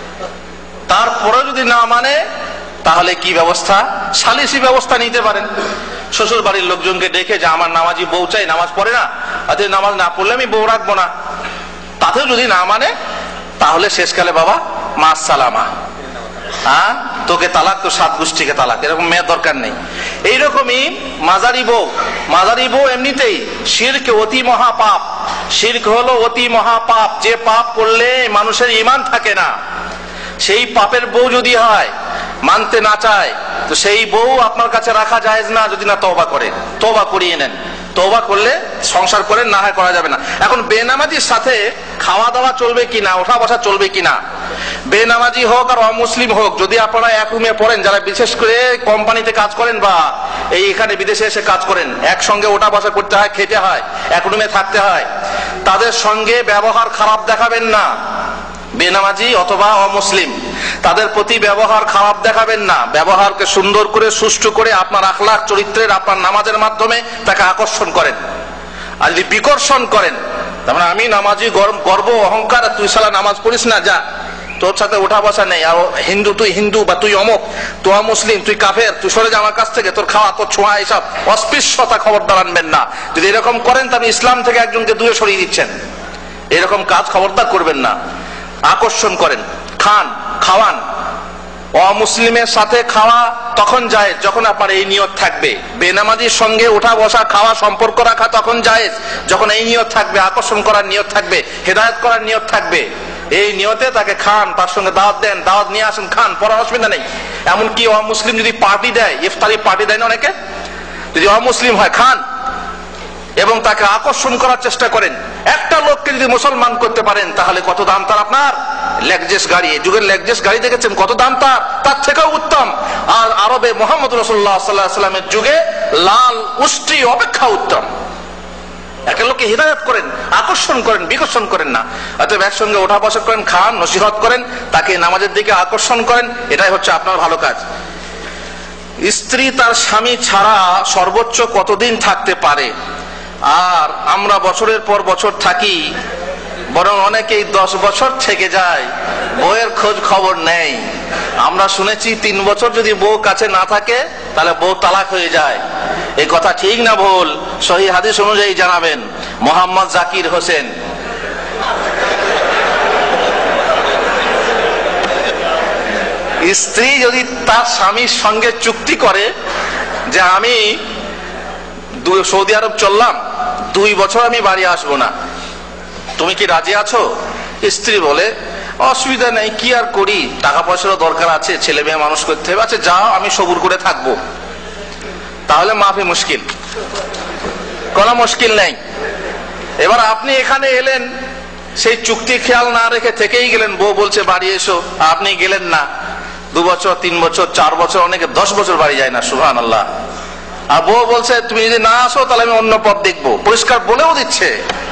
তারপরে যদি না মানে তাহলে কি ব্যবস্থা? সালিসি ব্যবস্থা নিতে পারেন। শ্বশুর বাড়ির লোকজনকে ডেকে যে আমার নামাজি বউ চাই, নামাজ পড়ে না, আজকে নামাজ না পড়লে আমি বউ রাখবো না। তাতেও যদি না মানে তাহলে শেষকালে বাবা মা সালামা, হ্যাঁ তোকে তালাক, তো 7 গোষ্ঠীকে তালাক, এরকম মেয়ের দরকার নেই। এইরকমই মাজারি বউ, মাজারি বউ এমনিতেই শিরক অতি মহাপাপ। শিরক হলো অতি মহাপাপ, যে পাপ করলে মানুষের ঈমান থাকে না। সেই পাপের বউ যদি হয়, মানতে না চায়, তো সেই বউ আপনার কাছে রাখা জায়েজ না, যদি না তওবা করে। তওবা করিয়ে নেন, তওবা করলে সংসার করেন, না হয় করা যাবে না। এখন বেনামাজির সাথে খাওয়া দাওয়া চলবে কিনা, ওঠা বসা চলবে কিনা, বেনামাজি হোক আর অমুসলিম হোক, যদি আপনারা এক রুমে পড়েন, যারা বিশেষ করে কোম্পানিতে কাজ করেন বা এইখানে বিদেশে এসে কাজ করেন, একসঙ্গে ওঠা বসা করতে হয়, খেতে হয়, এক রুমে থাকতে হয়, তাদের সঙ্গে ব্যবহার খারাপ দেখাবেন না। বেনামাজি অথবা অমুসলিম, তাদের প্রতি ব্যবহার খারাপ দেখাবেন না। ব্যবহারকে সুন্দর করে, সুষ্ঠু করে আপনার আখলাক চরিত্রের, আপনার নামাজের মাধ্যমে তাকে আকর্ষণ করেন। আর যদি বিকর্ষণ করেন, তার মানে আমি নামাজি, গর্ব অহংকার, তুই শালা নামাজ পড়িস না, যা তোর সাথে ওঠা বসা নেই। আর হিন্দু তুই হিন্দু, বা তুই অমুক, তোয়া মুসলিম, তুই কাফের, তুই সরে যা আমার কাছ থেকে, তোর খাওয়া তোর ছোঁয়া, এইসব অস্পৃশ্যতা খবরদার আনবেন না। যদি এরকম করেন তাহলে ইসলাম থেকে একজনকে দূরে সরিয়ে দিচ্ছেন। এরকম কাজ খবরদার করবেন না। আকর্ষণ করেন, খান, খাওয়ান। অমুসলিমের সাথে খাওয়া তখন জায়েজ যখন আপনার এই নিয়ত থাকবে। বেনামাজির সঙ্গে ওঠা বসা, খাওয়া, সম্পর্ক রাখা তখন জায়েজ যখন এই নিয়ত থাকবে, আকর্ষণ করার নিয়ত থাকবে, হেদায়েত করার নিয়ত থাকবে। এই নিয়তে তাকে খান, তার সঙ্গে দাওয়াত দেন, দাওয়াত নিয়ে আসেন, খান, পড়ার অসুবিধা নেই। এমনকি অমুসলিম যদি পার্টি দেয়, ইফতারি পার্টি দেয় না অনেকে, যদি অমুসলিম হয় খান এবং তাকে আকর্ষণ করার চেষ্টা করেন। একটা লোককে যদি মুসলমান করতে পারেন তাহলে কত দাম তার আপনার। লেকজেস গাড়ি, যুগের লেকজেস গাড়ি দেখেছেন, কত দাম তার থেকেও উত্তম। আর আরবে মুহাম্মদ রাসূলুল্লাহ সাল্লাল্লাহু আলাইহি ওয়াসাল্লামের যুগে লাল উষ্ট্রি অপেক্ষা উত্তম। একটা লোককে হিদায়াত করেন, আকর্ষণ করেন, বিকর্ষণ করেন না। অতএব একসঙ্গে ওঠা বসা করেন, খান, নসিহত করেন, তাকে নামাজের দিকে আকর্ষণ করেন, এটাই হচ্ছে আপনার ভালো কাজ। স্ত্রী তার স্বামী ছাড়া সর্বোচ্চ কতদিন থাকতে পারে? আর আমরা বছরের পর বছর থাকি, বরং অনেকেই 10 বছর থেকে যায়, বউয়ের খোঁজ খবর নেই। আমরা শুনেছি 3 বছর যদি বউ কাছে না থাকে তাহলে বউ তালাক হয়ে যায়। এই কথা ঠিক না ভুল? সহিহ হাদিস অনুযায়ী জানাবেন। মোহাম্মদ জাকির হোসেন। স্ত্রী যদি তার স্বামীর সঙ্গে চুক্তি করে যে আমি সৌদি আরব চললাম, 2 বছর আমি বাড়ি আসবো না, তুমি কি রাজি আছো? স্ত্রী বলে অসুবিধা নেই, কি আর করি, টাকা পয়সারও দরকার আছে, ছেলে মেয়ে মানুষ করতে হবে, আচ্ছা যাও, আমি সবুর করে থাকবো। তাহলে মাফি মুশকিল, কোনো মুশকিল নেই। এবার আপনি এখানে এলেন, সেই চুক্তি খেয়াল না রেখে থেকেই গেলেন, বউ বলছে বাড়ি এসো, আপনি গেলেন না। 2 বছর, 3 বছর, 4 বছর, অনেকে 10 বছর বাড়ি যায় না, সুবহানাল্লাহ। আর বউ বলছে তুমি যদি না আসো তাহলে আমি অন্য পথ দেখবো, পরিষ্কার বলেও দিচ্ছে।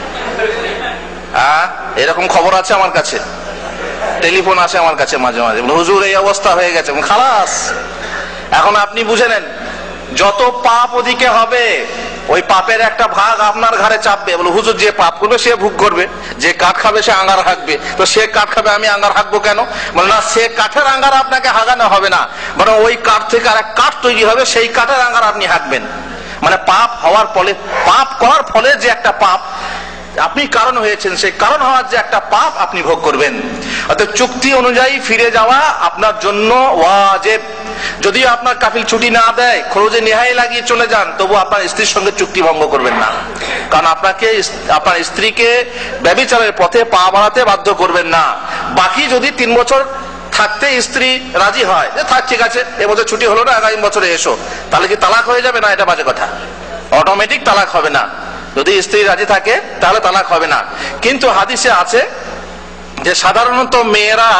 হ্যাঁ, এরকম খবর আছে আমার কাছে, টেলিফোন আসে আমার কাছে মাঝে মাঝে, হুজুর এই অবস্থা হয়ে গেছে। খালাস, এখন আপনি বুঝে নেন, যত পাপ ওদিকে হবে ওই পাপের একটা ভাগ আপনার ঘাড়ে চাপবে। বলে হুজুর যে পাপ করবে সে ভোগ করবে, যে কাঠ খাবে সে আঙ্গার হাঁকবে, তো সে কাঠ খাবে আমি আঙ্গার হাঁকবো কেন? বলে না, সে কাঠের আঙ্গার আপনাকে হাঁকানো হবে না, বরং ওই কাঠ থেকে আর এক কাঠ তৈরি হবে, সেই কাঠের আঙ্গার আপনি হাঁকবেন। মানে পাপ হওয়ার ফলে, পাপ করার ফলে যে একটা পাপ আপনি কারণ হয়েছেন, সেই কারণ হওয়ার যে একটা পাপ আপনি ভোগ করবেন। অর্থাৎ চুক্তি অনুযায়ী ফিরে যাওয়া আপনার জন্য ওয়াজিব। যদি আপনার কাফিল ছুটি না দেয়, খরচে নেহাই লাগিয়ে চলে যান, তবু আপনার স্ত্রীর সঙ্গে চুক্তি ভঙ্গ করবেন না, কারণ আপনাকে, আপনার স্ত্রীকে ব্যভিচারের পথে পা বাড়াতে বাধ্য করবেন না। বাকি যদি 3 বছর থাকতে স্ত্রী রাজি হয় যে থাক, ঠিক আছে, এবছর ছুটি হলো না, আগামী বছরে এসো, তাহলে কি তালাক হয়ে যাবে? না, এটা বাজে কথা, অটোমেটিক তালাক হবে না। যদি স্ত্রী রাজি থাকে তাহলে তালাক হবে না। কিন্তু হাদিসে আছে যে সাধারণত মেয়েরা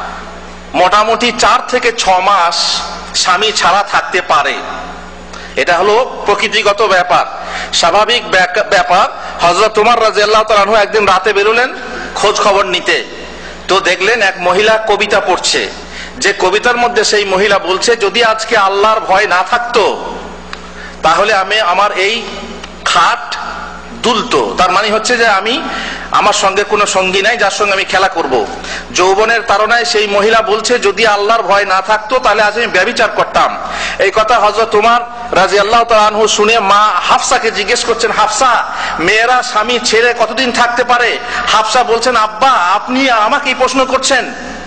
মোটামুটি 4 থেকে 6 মাস স্বামী ছাড়া থাকতে পারে। এটা হলো প্রকৃতিগত ব্যাপার, স্বাভাবিক ব্যাপার। হযরত ওমর রাদিয়াল্লাহু তাআলা আনহু একদিন রাতে বেরোলেন খোঁজ খবর নিতে, তো দেখলেন এক মহিলা কবিতা পড়ছে। যে কবিতার মধ্যে সেই মহিলা বলছে, যদি আজকে আল্লাহর ভয় না থাকতো তাহলে আমি আমার এই খাট দুলতো। তার মানে হচ্ছে যে আমি, আমার সঙ্গে কোনো সঙ্গী নাই যার সঙ্গে আমি খেলা করব। যৌবনের তাড়নায় সেই মহিলা বলছে, যদি আল্লাহর ভয় না থাকতো তাহলে আজ আমি ব্যভিচার করতাম। এই কথা হযরত ওমর রাদিয়াল্লাহু তাআলা আনহু শুনে মা হাফসাকে জিজ্ঞেস করছেন, হাফসা, মেয়েরা স্বামী ছেড়ে কতদিন থাকতে পারে? হাফসা বলছেন, আব্বা আপনি আমাকে এই প্রশ্ন করছেন?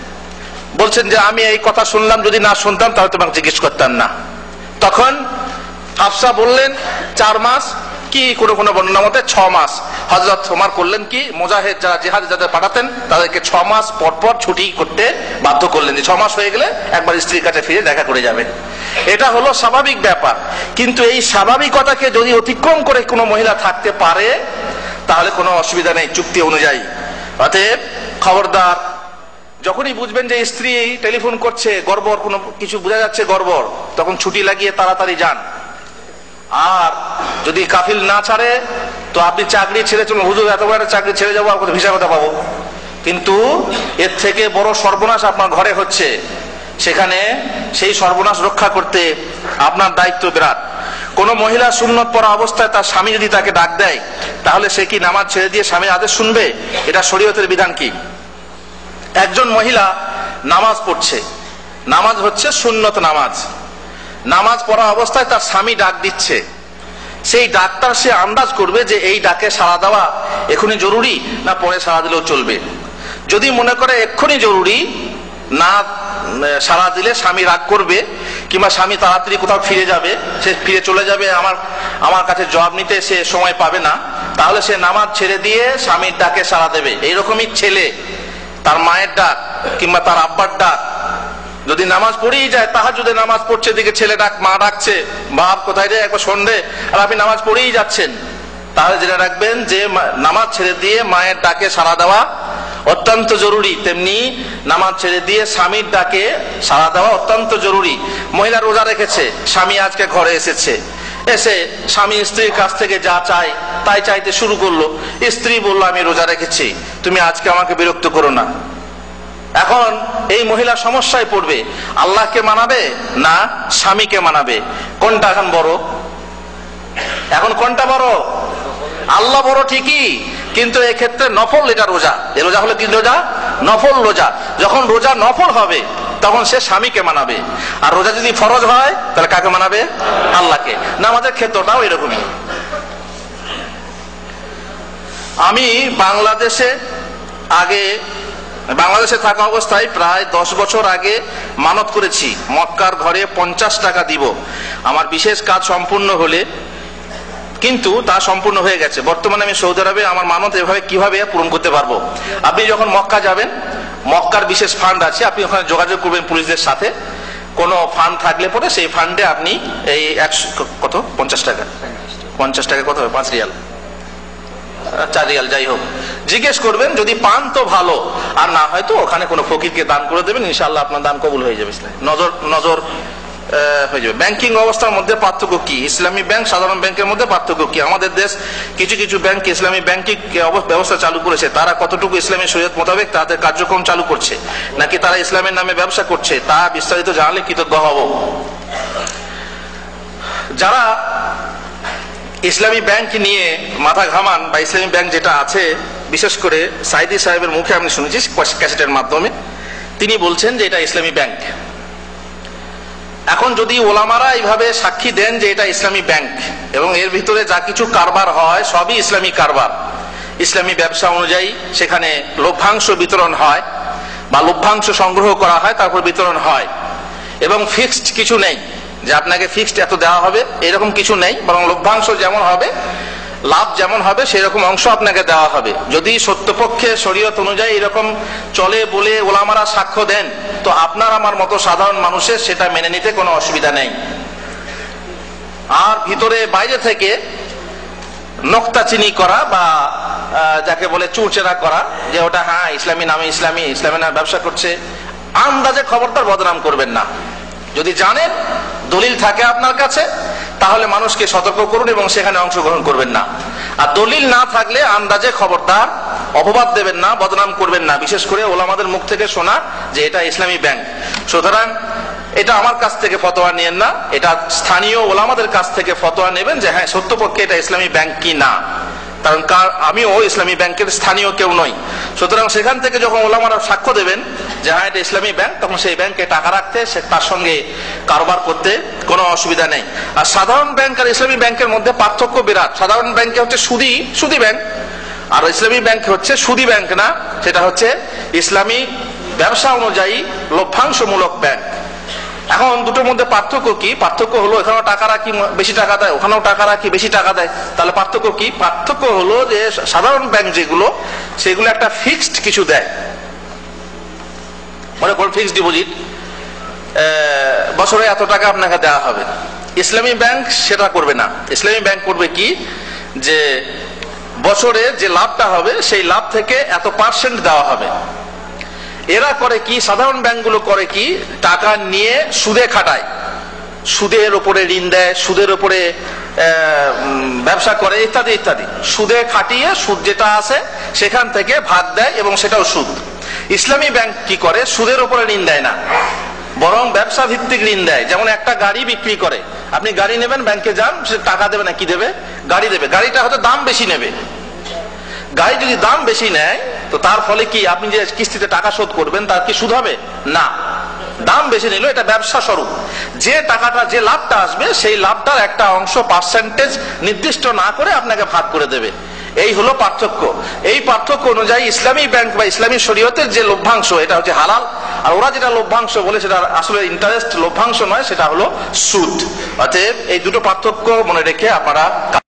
বলছেন যে আমি এই কথা শুনলাম, যদি না শুনতাম তাহলে তোমাকে জিজ্ঞেস করতাম না। তখন হাফসা বললেন 4 মাস, কি কোনো কোনো বর্ণনা মতে 6 মাস। হযরত ওমর করলেন কি, মুজাহিদ যারা জিহাদে যাদের পাঠাতেন তাদেরকে 6 মাস পর পর ছুটি করতে বাধ্য করলেন, যে 6 মাস হয়ে গেলে একবার স্ত্রীর কাছে ফিরে দেখা করে যাবেন। এটা হলো স্বাভাবিক ব্যাপার। কিন্তু এই স্বাভাবিকতাকে যদি অতিক্রম করে কোনো মহিলা থাকতে পারে তাহলে কোনো অসুবিধা নেই চুক্তি অনুযায়ী। অতএব খবরদার, যখনই বুঝবেন যে স্ত্রী টেলিফোন করছে, গড়বড় কোনো কিছু বোঝা যাচ্ছে গড়বড়, তখন ছুটি লাগিয়ে তাড়াতাড়ি যান। আর যদি কাফিল না ছাড়ে তো আপনি চাকরি ছেড়ে চলুন, হুজুর এত বড় চাকরি ছেড়ে যাবো, আর ভিসা কথা পাবো। কিন্তু এর থেকে বড় সর্বনাশ আপনার ঘরে হচ্ছে, সেখানে সেই সর্বনাশ রক্ষা করতে আপনার দায়িত্ব বিরাট। কোন মহিলা সুন্নত পড়া অবস্থায় তার স্বামী যদি তাকে ডাক দেয়, তাহলে সে কি নামাজ ছেড়ে দিয়ে স্বামীর আদেশ শুনবে? এটা শরীয়তের বিধান কি? একজন মহিলা নামাজ পড়ছে, নামাজ হচ্ছে সুন্নত নামাজ, নামাজ পড়া অবস্থায় তার স্বামী ডাক দিচ্ছে, সেই ডাকটার সে আন্দাজ করবে যে এই ডাকে সাড়া দেওয়া এখনই জরুরি না পরে সাড়া দিলেও চলবে। যদি মনে করে এক্ষুনি জরুরি, না সাড়া দিলে স্বামী রাগ করবে কিংবা স্বামী তাড়াতাড়ি কোথাও ফিরে যাবে, সে ফিরে চলে যাবে, আমার কাছে জবাব নিতে সে সময় পাবে না, তাহলে সে নামাজ ছেড়ে দিয়ে স্বামীর ডাকে সাড়া দেবে। এইরকমই ছেলে তার মায়ের ডাক কিংবা তার আব্বার ডাক যদি নামাজ পড়েই যায়, তাহাজ্জুদে নামাজ পড়ছে, দিকে ছেলে মা ডাকছে, বাপ কোথায় রে একবার শোন রে, আর আপনি নামাজ পড়েই যাচ্ছেন, তাহলে জেনে রাখবেন যে নামাজ ছেড়ে দিয়ে মায়ের ডাকে সাড়া দেওয়া অত্যন্ত জরুরি। তেমনি নামাজ ছেড়ে দিয়ে স্বামীর ডাকে সাড়া দেওয়া অত্যন্ত জরুরি। মহিলা রোজা রেখেছে, স্বামী আজকে ঘরে এসেছে, এসে স্বামী স্ত্রীর কাছ থেকে যা চায় তাই চাইতে শুরু করলো। স্ত্রী বলল আমি রোজা রেখেছি, তুমি আজকে আমাকে বিরক্ত করো না। এখন এই মহিলা সমস্যায় পড়বে, আল্লাহকে মানাবে না স্বামীকে মানাবে, কোনটা এখন বড়? এখন কোনটা বড়? আল্লাহ বড় ঠিকই, কিন্তু এক্ষেত্রে নফল এটা রোজা, এ রোজা হলো কি রোজা? নফল রোজা। যখন রোজা নফল হবে তখন সে স্বামীকে মানাবে, আর রোজা যদি ফরজ হয় তাহলে কাকে মানাবে? আল্লাহকে। নামাজের ক্ষেত্রটাও এরকমই। আমি বাংলাদেশে থাকা অবস্থায় প্রায় 10 বছর আগে মানত করেছি মক্কার ঘরে 50 টাকা দিব আমার বিশেষ কাজ সম্পূর্ণ হলে, কিন্তু তা সম্পূর্ণ হয়ে গেছে। বর্তমানে আমি সৌদি আরবে আমার মানত এভাবে কিভাবে পূরণ করতে পারবো? আপনি যখন মক্কা যাবেন, মক্কার বিশেষ ফান্ড আছে, আপনি ওখানে যোগাযোগ করবেন পুলিশদের সাথে, কোনো ফান্ড থাকলে পরে সেই ফান্ডে আপনি এই 50 টাকা 50 টাকা কত হবে? 5 রিয়াল 4 রিয়াল যাই হোক, জিজ্ঞেস করবেন, যদি পান তো ভালো, আর না হয়তো ওখানে কোনো ফকিরকে দান করে দেবেন, ইনশাআল্লাহ আপনার দান কবুল হয়ে যাবে, নজর হয়ে যাবে। ব্যাংকিং অবস্থার মধ্যে পার্থক্য কি? ইসলামী ব্যাংক সাধারণ ব্যাংকের মধ্যে পার্থক্য কি? আমাদের দেশ কিছু কিছু ব্যাংক ইসলামী ব্যাংকিং ব্যবস্থা চালু করেছে, তারা কতটুকু ইসলামী শরীয়ত মোতাবেক তাদের কার্যক্রম চালু করছে, নাকি তারা ইসলামের নামে ব্যবসা করছে, তা বিস্তারিত জানলে কৃতজ্ঞ হব। যারা ইসলামী ব্যাংক নিয়ে মাথা ঘামান, বা ইসলামী ব্যাংক যেটা আছে, বিশেষ করে সাইদি সাহেবের মুখে আমি শুনেছি ক্যাসেটের মাধ্যমে, তিনি বলছেন যে এটা ইসলামী ব্যাংক। এখন যদি ওলামারা এইভাবে সাক্ষী দেন যে এটা ইসলামী ব্যাংক এবং এর ভিতরে যা কিছু কারবার হয় সবই ইসলামী কারবার, ইসলামী ব্যবসা অনুযায়ী সেখানে লভ্যাংশ বিতরণ হয় বা লভ্যাংশ সংগ্রহ করা হয়, তারপর বিতরণ হয়, এবং ফিক্সড কিছু নেই যে আপনাকে ফিক্সড এত দেওয়া হবে, এরকম কিছু নেই, বরং লভ্যাংশ যেমন হবে, লাভ যেমন হবে সেরকম অংশ আপনাকে দেওয়া হবে। যদি সত্যপক্ষে শরীয়ত অনুযায়ী এরকম চলে বলে ওলামারা সাক্ষ্য দেন, তো আপনার আমার মতো সাধারণ মানুষের সেটা মেনে নিতে কোনো অসুবিধা নেই। আর ভিতরে বাইরে থেকে নক্তাচিনি করা বা যাকে বলে চুরচেরা করা, যে ওটা হ্যাঁ ইসলামী নামে ইসলামের নামে ব্যবসা করছে, আন্দাজে খবরদার বদনাম করবেন না। যদি জানেন, দলিল থাকে আপনার কাছে, তাহলে মানুষকে সতর্ক করুন এবং সেখানে অংশগ্রহণ করবেন না। আর দলিল না থাকলে আন্দাজে খবরদার অপবাদ দেবেন না, বদনাম করবেন না। বিশেষ করে ওলামাদের মুখ থেকে শোনা যে এটা ইসলামী ব্যাংক, সুতরাং এটা আমার কাছ থেকে ফতোয়া নিয়েন না, এটা স্থানীয় ওলামাদের কাছ থেকে ফতোয়া নেবেন যে হ্যাঁ সত্যপক্ষে এটা ইসলামী ব্যাংক কি না, কারণ আমিও ইসলামী ব্যাংকের স্থানীয় কেউ নই। সুতরাং সেখান থেকে যখন ওলামারা সাক্ষ্য দেবেন যে হ্যাঁ এটা ইসলামী ব্যাংক, তখন সেই ব্যাংকে টাকা রাখতে, তার সঙ্গে কারবার করতে কোনো অসুবিধা নেই। আর সাধারণ ব্যাংক আর ইসলামী ব্যাংকের মধ্যে পার্থক্য বিরাট। সাধারণ ব্যাংকে হচ্ছে সুদী ব্যাংক, আর ইসলামী ব্যাংক হচ্ছে সুদী ব্যাংক না, সেটা হচ্ছে ইসলামী ব্যবসা অনুযায়ী লভ্যাংশমূলক ব্যাংক। এখন দুটোর মধ্যে পার্থক্য কি? পার্থক্য হলো এখানেও টাকা রাখি বেশি টাকা দেয়, ওখানেও টাকা রাখি বেশি টাকা দেয়। তাহলে পার্থক্য কি? পার্থক্য হলো যে সাধারণ ব্যাংক যেগুলো, সেগুলো একটা ফিক্সড কিছু দেয়, মনে করুন ফিক্সড ডিপোজিট, বছরে এত টাকা আপনাকে দেওয়া হবে। ইসলামী ব্যাংক সেটা করবে না। ইসলামী ব্যাংক করবে কি, যে বছরে যে লাভটা হবে সেই লাভ থেকে এত % দেওয়া হবে। এরা করে কি, সাধারণ ব্যাংকগুলো করে কি, টাকা নিয়ে সুদে খাটায়, সুদের উপরে ঋণ দেয়, সুদের উপরে ব্যবসা করে, ইত্যাদি ইত্যাদি। সুদে খাটিয়ে সুদ যেটা আছে সেখান থেকে ভাগ দেয় এবং সেটাও সুদ। ইসলামী ব্যাংক কি করে, সুদের উপরে ঋণ দেয় না, বরং ব্যবসা ভিত্তিক ঋণ দেয়। যেমন একটা গাড়ি বিক্রি করে, আপনি গাড়ি নেবেন, ব্যাংকে যান, সে টাকা দেবে না, কি দেবে? গাড়ি দেবে। গাড়িটা হয়তো দাম বেশি নেবে, গাড়ি যদি দাম বেশি নেয় তো তার ফলে কি আপনি যে কিস্তিতে টাকা শোধ করবেন তার কি সুদ হবে? না, দাম বেশি নিল, এটা ব্যবসা স্বরূপ। যে টাকাটা, যে লাভটা আসবে সেই লাভটার একটা অংশ পার্সেন্টেজ নির্দিষ্ট না করে আপনাকে ভাগ করে দেবে। এই হলো পার্থক্য। এই পার্থক্য অনুযায়ী ইসলামী ব্যাংক বা ইসলামী শরীয়তের যে লভ্যাংশ, এটা হচ্ছে হালাল, আর ওরা যেটা লভ্যাংশ বলে সেটা আসলে ইন্টারেস্ট, লভ্যাংশ নয়, সেটা হলো সুদ। অতএব এই দুটো পার্থক্য মনে রেখে আপনারা